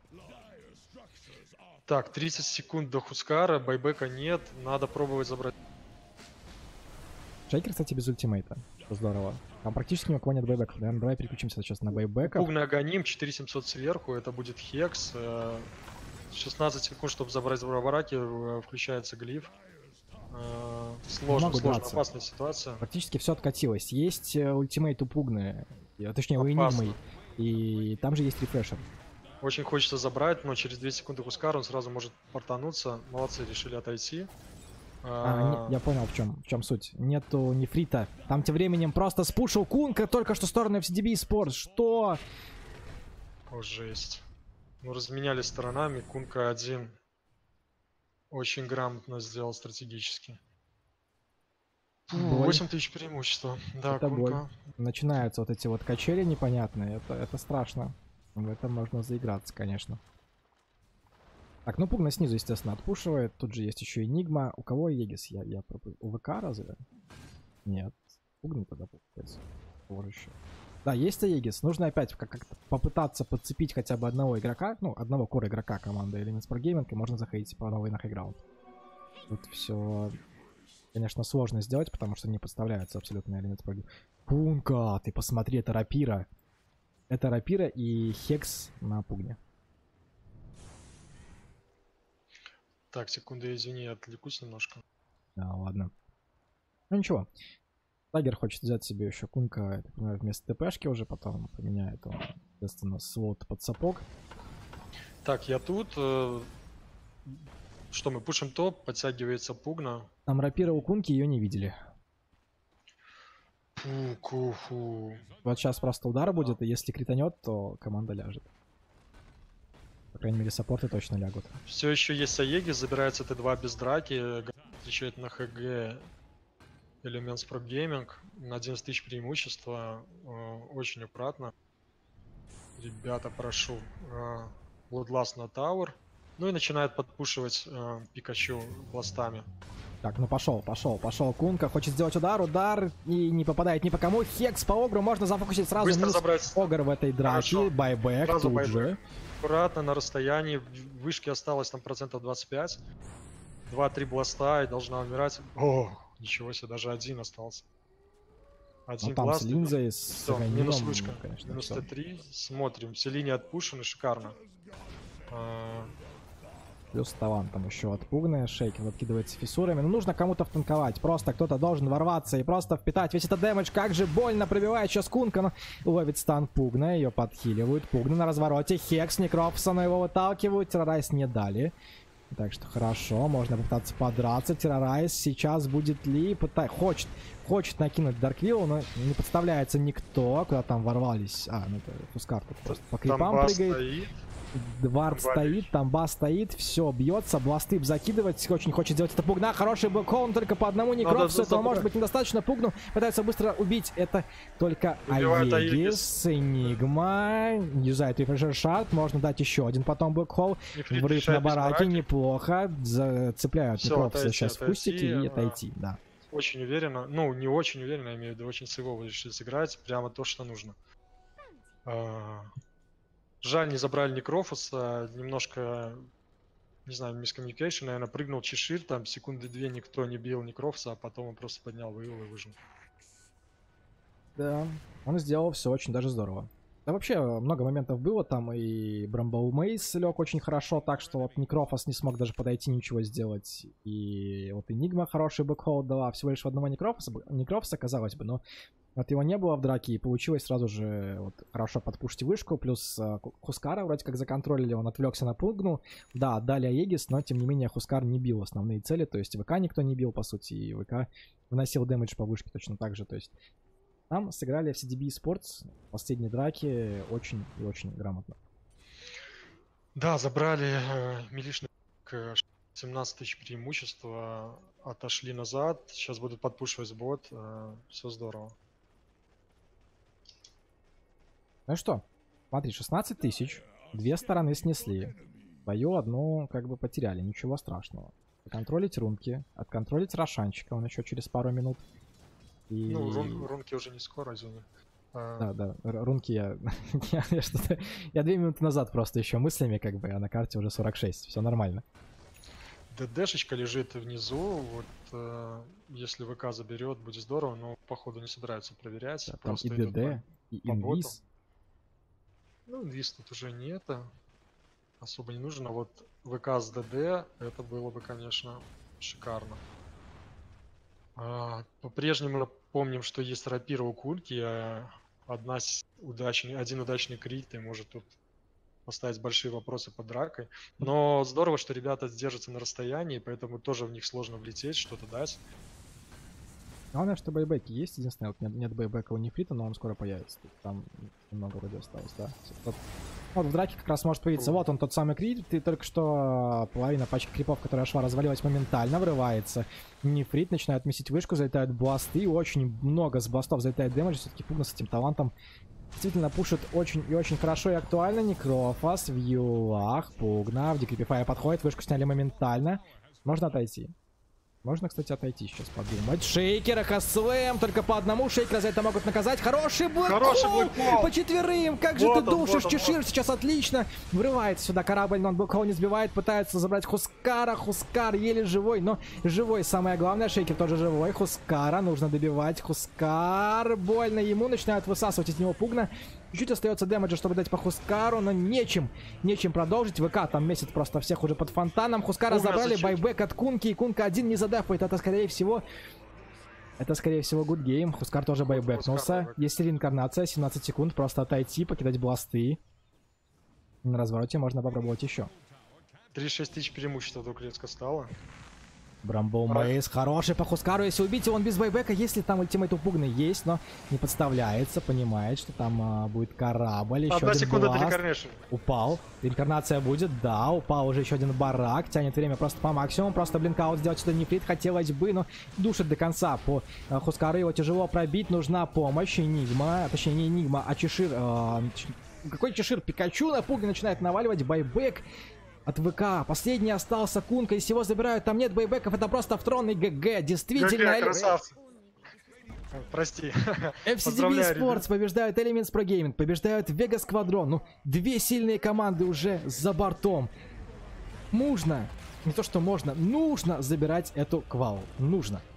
Speaker 2: Так, тридцать секунд до Хускара, байбека нет, надо пробовать забрать.
Speaker 1: Шейкер, кстати, без ультимейта. Что здорово. Там практически ни у кого нет байбека. Наверное, давай переключимся сейчас на байбека.
Speaker 2: Пугный Аганим, четыре тысячи семьсот сверху, это будет Хекс. э, шестнадцать секунд, чтобы забрать в бараке, э, включается глиф. Э, Сложно,
Speaker 1: Могут
Speaker 2: сложно,
Speaker 1: драться.
Speaker 2: опасная ситуация.
Speaker 1: Практически все откатилось. Есть э, ультимейт у Пугны, и, а, точнее у
Speaker 2: Опасно.
Speaker 1: Энигмы, и там же есть рефрешер.
Speaker 2: Очень хочется забрать, но через две секунды Хускар он сразу может портануться. Молодцы, решили отойти.
Speaker 1: А, не- я понял, в чем, в чем суть. Нету нефрита. Там тем временем просто спушил Кунка только что в сторону эф си ди би Sports. Что?
Speaker 2: О, жесть. Ну, разменяли сторонами. Кунка один очень грамотно сделал стратегически.
Speaker 1: Боль.
Speaker 2: восемь тысяч преимущества. Да,
Speaker 1: Это боль.
Speaker 2: Кунка.
Speaker 1: Начинаются вот эти вот качели непонятные. Это, это страшно. В этом можно заиграться, конечно. Так, ну Пугна снизу, естественно, отпушивает. Тут же есть еще Энигма. У кого Егис? Я, я пропу- У ВК разве? Нет. Пугна тогда получается. Тоже еще. Да, есть Аегис. Нужно опять как- как-то попытаться подцепить хотя бы одного игрока. Ну, одного кора игрока команды Elements Pro Gaming. И можно заходить по новой на хайграунд. Тут все, конечно, сложно сделать, потому что не подставляются абсолютно Elements Pro Gaming. Пунка, ты посмотри, это рапира. Это рапира и хекс на Пугне.
Speaker 2: Так, секунду, я извини, я отвлекусь немножко.
Speaker 1: Да, ладно. Ну ничего. Тайгер хочет взять себе еще Кунка, я так понимаю, вместо ТПшки уже, потом поменяет он, соответственно, свод под сапог.
Speaker 2: Так, я тут. э, Что, мы пушим топ, подтягивается Пугна.
Speaker 1: Там рапира у Кунки, ее не видели.
Speaker 2: Фу-ку-фу.
Speaker 1: Вот сейчас просто удар будет, и если кританет, то команда ляжет. По крайней мере, саппорты точно лягут.
Speaker 2: Все еще есть Аегис, забирается Т два без драки, отвечает на ХГ Elements Pro Gaming, на одиннадцать тысяч преимущества, э, очень аккуратно. Ребята, прошу, э, Bloodlust на Tower, ну и начинает подпушивать э, Пикачу бластами.
Speaker 1: Так, ну пошел, пошел, пошел Кунка, хочет сделать удар, удар, и не попадает ни по кому. Хекс по Огру, можно зафокусить сразу.
Speaker 2: Быстро
Speaker 1: Минус
Speaker 2: забрать.
Speaker 1: Огр в этой драке,
Speaker 2: Хорошо.
Speaker 1: байбек
Speaker 2: Сразу
Speaker 1: тут
Speaker 2: байбек.
Speaker 1: же.
Speaker 2: Аккуратно, на расстоянии, вышки осталось там процентов двадцать пять. два-три бласта и должна умирать. О, ничего себе, даже один остался. Один
Speaker 1: Ну там
Speaker 2: бласт.
Speaker 1: с линзой, с
Speaker 2: Всё, минус
Speaker 1: Аганилом,
Speaker 2: вышка.
Speaker 1: конечно,
Speaker 2: Минус
Speaker 1: всё.
Speaker 2: Т три. Смотрим. Все линии отпушены, шикарно. А,
Speaker 1: Плюс талант там еще отпугная, Шейкин откидывается фиссурами. Ну, нужно кому-то втанковать. Просто кто-то должен ворваться и просто впитать весь этот дэмэдж. Как же больно пробивает сейчас Кунка, но ловит стан Пугна, ее подхиливают. Пугна на развороте. Хекс, Некропсона его выталкивают. Террорайз не дали. Так что хорошо, можно попытаться подраться. Террорайз сейчас будет ли... Пытай... Хочет, хочет накинуть Дарквилл, но не подставляется никто. Куда там ворвались? А, ну это Хускар тут просто по крипам
Speaker 2: Тамба
Speaker 1: прыгает.
Speaker 2: стоит.
Speaker 1: Вард стоит, тамба стоит, все бьется, бласты закидывать, очень хочет сделать это Пугна, хороший бэкхолм, только по одному Некропсу, этого может быть недостаточно, Пугну пытается быстро убить, это только Аегис, Энигма, юзает рефрешер шард, можно дать еще один потом бэкхол, врыв на бараке, неплохо, зацепляют Некропса сейчас в кустике и отойти, да.
Speaker 2: Очень уверенно, ну не очень уверенно, я имею в виду, очень сейвово решили сыграть, прямо то, что нужно. Жаль, не забрали Некрофуса, немножко, не знаю, мискоммуникейшн, наверное, прыгнул Чешир, там секунды две никто не бил Некрофуса, а потом он просто поднял, вывел и выжил.
Speaker 1: Да, он сделал все очень даже здорово. Да вообще, много моментов было, там и Брамбл Мейс лег очень хорошо, так что вот Некрофос не смог даже подойти, ничего сделать. И вот Энигма хороший бэкхолд дала, всего лишь в одного Некрофоса, Некрофоса, казалось бы, но вот его не было в драке, и получилось сразу же вот хорошо подпушить вышку, плюс э, Хускара вроде как законтролили, он отвлекся на Пугну. Да, отдали Аегис, но тем не менее Хускар не бил основные цели, то есть ВК никто не бил, по сути, и ВК выносил дэмэдж по вышке точно так же, то есть там сыграли в си ди би Sports в последней драке очень и очень грамотно.
Speaker 2: Да, забрали э, милишный к семнадцать тысяч преимущества, отошли назад, сейчас будут подпушивать бот, э, все здорово.
Speaker 1: Ну что, смотри, шестнадцать тысяч, две стороны снесли, свою одну как бы потеряли, ничего страшного. Контролить рунки, отконтролить Рошанчика, он еще через пару минут. И...
Speaker 2: Ну, рун, рунки уже не скоро, извини.
Speaker 1: Да, да, рунки я... я, я что-то... Я две минуты назад просто еще мыслями, как бы, а на карте уже сорок шесть, все нормально.
Speaker 2: ДДшечка лежит внизу, вот э, если ВК заберет, будет здорово, но походу не собираются проверять.
Speaker 1: Да, там и ДД, по, и инвиз.
Speaker 2: Ну, инвиз тут уже не это, особо не нужно, вот ВК с ДД, это было бы, конечно, шикарно. А, по-прежнему помним, что есть рапира у Кульки, а одна удачный, один удачный крит и может тут поставить большие вопросы под дракой. Но здорово, что ребята держатся на расстоянии, поэтому тоже в них сложно влететь, что-то дать.
Speaker 1: Главное, что байбеки есть. Единственное, вот нет, нет байбека у Нефрита, но он скоро появится. Там немного вроде осталось, да. Вот, вот в драке как раз может появиться. Вот он, тот самый крит. И только что половина пачки крипов, которая шла, развалилась моментально, врывается. Нефрит начинает месить вышку, залетают бласты. Очень много с бластов залетает дэмэдж. Все-таки Пугна с этим талантом действительно пушит очень и очень хорошо и актуально. Некрофас в юлах. Пугна в декрипифай подходит. Вышку сняли моментально. Можно отойти. Можно, кстати, отойти сейчас подумать. Шейкера, Хаслэм, только по одному шейкера за это могут наказать. Хороший блэкхол по четверым. Как же вот ты он, душишь, вот Чешир вот. Сейчас отлично. Врывается сюда корабль, но он блэкхол не сбивает. Пытается забрать Хускара. Хускар еле живой, но живой. Самое главное, Шейкер тоже живой. Хускара нужно добивать. Хускар, больно ему. Начинают высасывать из него Пугна. Чуть-чуть остается дэмэджа, чтобы дать по Хускару, но нечем, нечем продолжить. ВК там месяц просто всех уже под фонтаном. Хускара Пугна забрали, байбек от Кунки, и Кунка один не задефает. Это скорее всего, это скорее всего good game. Хускар тоже байбекнулся. Есть реинкарнация, семнадцать секунд, просто отойти, покидать бласты. На развороте можно попробовать еще.
Speaker 2: тридцать шесть тысяч преимущества вдруг резко стало.
Speaker 1: Брамбл Мейс, хороший по Хускару, если убить его, он без байбека, если там ультимейт у Пугны есть, но не подставляется, понимает, что там а, будет корабль, еще
Speaker 2: Одна
Speaker 1: один
Speaker 2: секунда
Speaker 1: бласт, упал, реинкарнация будет, да, упал уже еще один барак, тянет время просто по максимуму, просто блинкаут сделать сюда Нефрит хотелось бы, но душит до конца по а, Хускару, его тяжело пробить, нужна помощь, Энигма, точнее не Энигма, а Чешир, а, какой Чешир, Пикачу на Пугне начинает наваливать, байбек. От ВК. Последний остался Кунка. Из всего забирают. Там нет байбеков. Это просто втронный ГГ. Действительно.
Speaker 2: ГГ, красавцы. Прости.
Speaker 1: эф си ди би Sports побеждают Elements Pro Gaming. Побеждают Vega Squadron. Ну, две сильные команды уже за бортом. Нужно. Не то, что можно. Нужно забирать эту квалу. Нужно.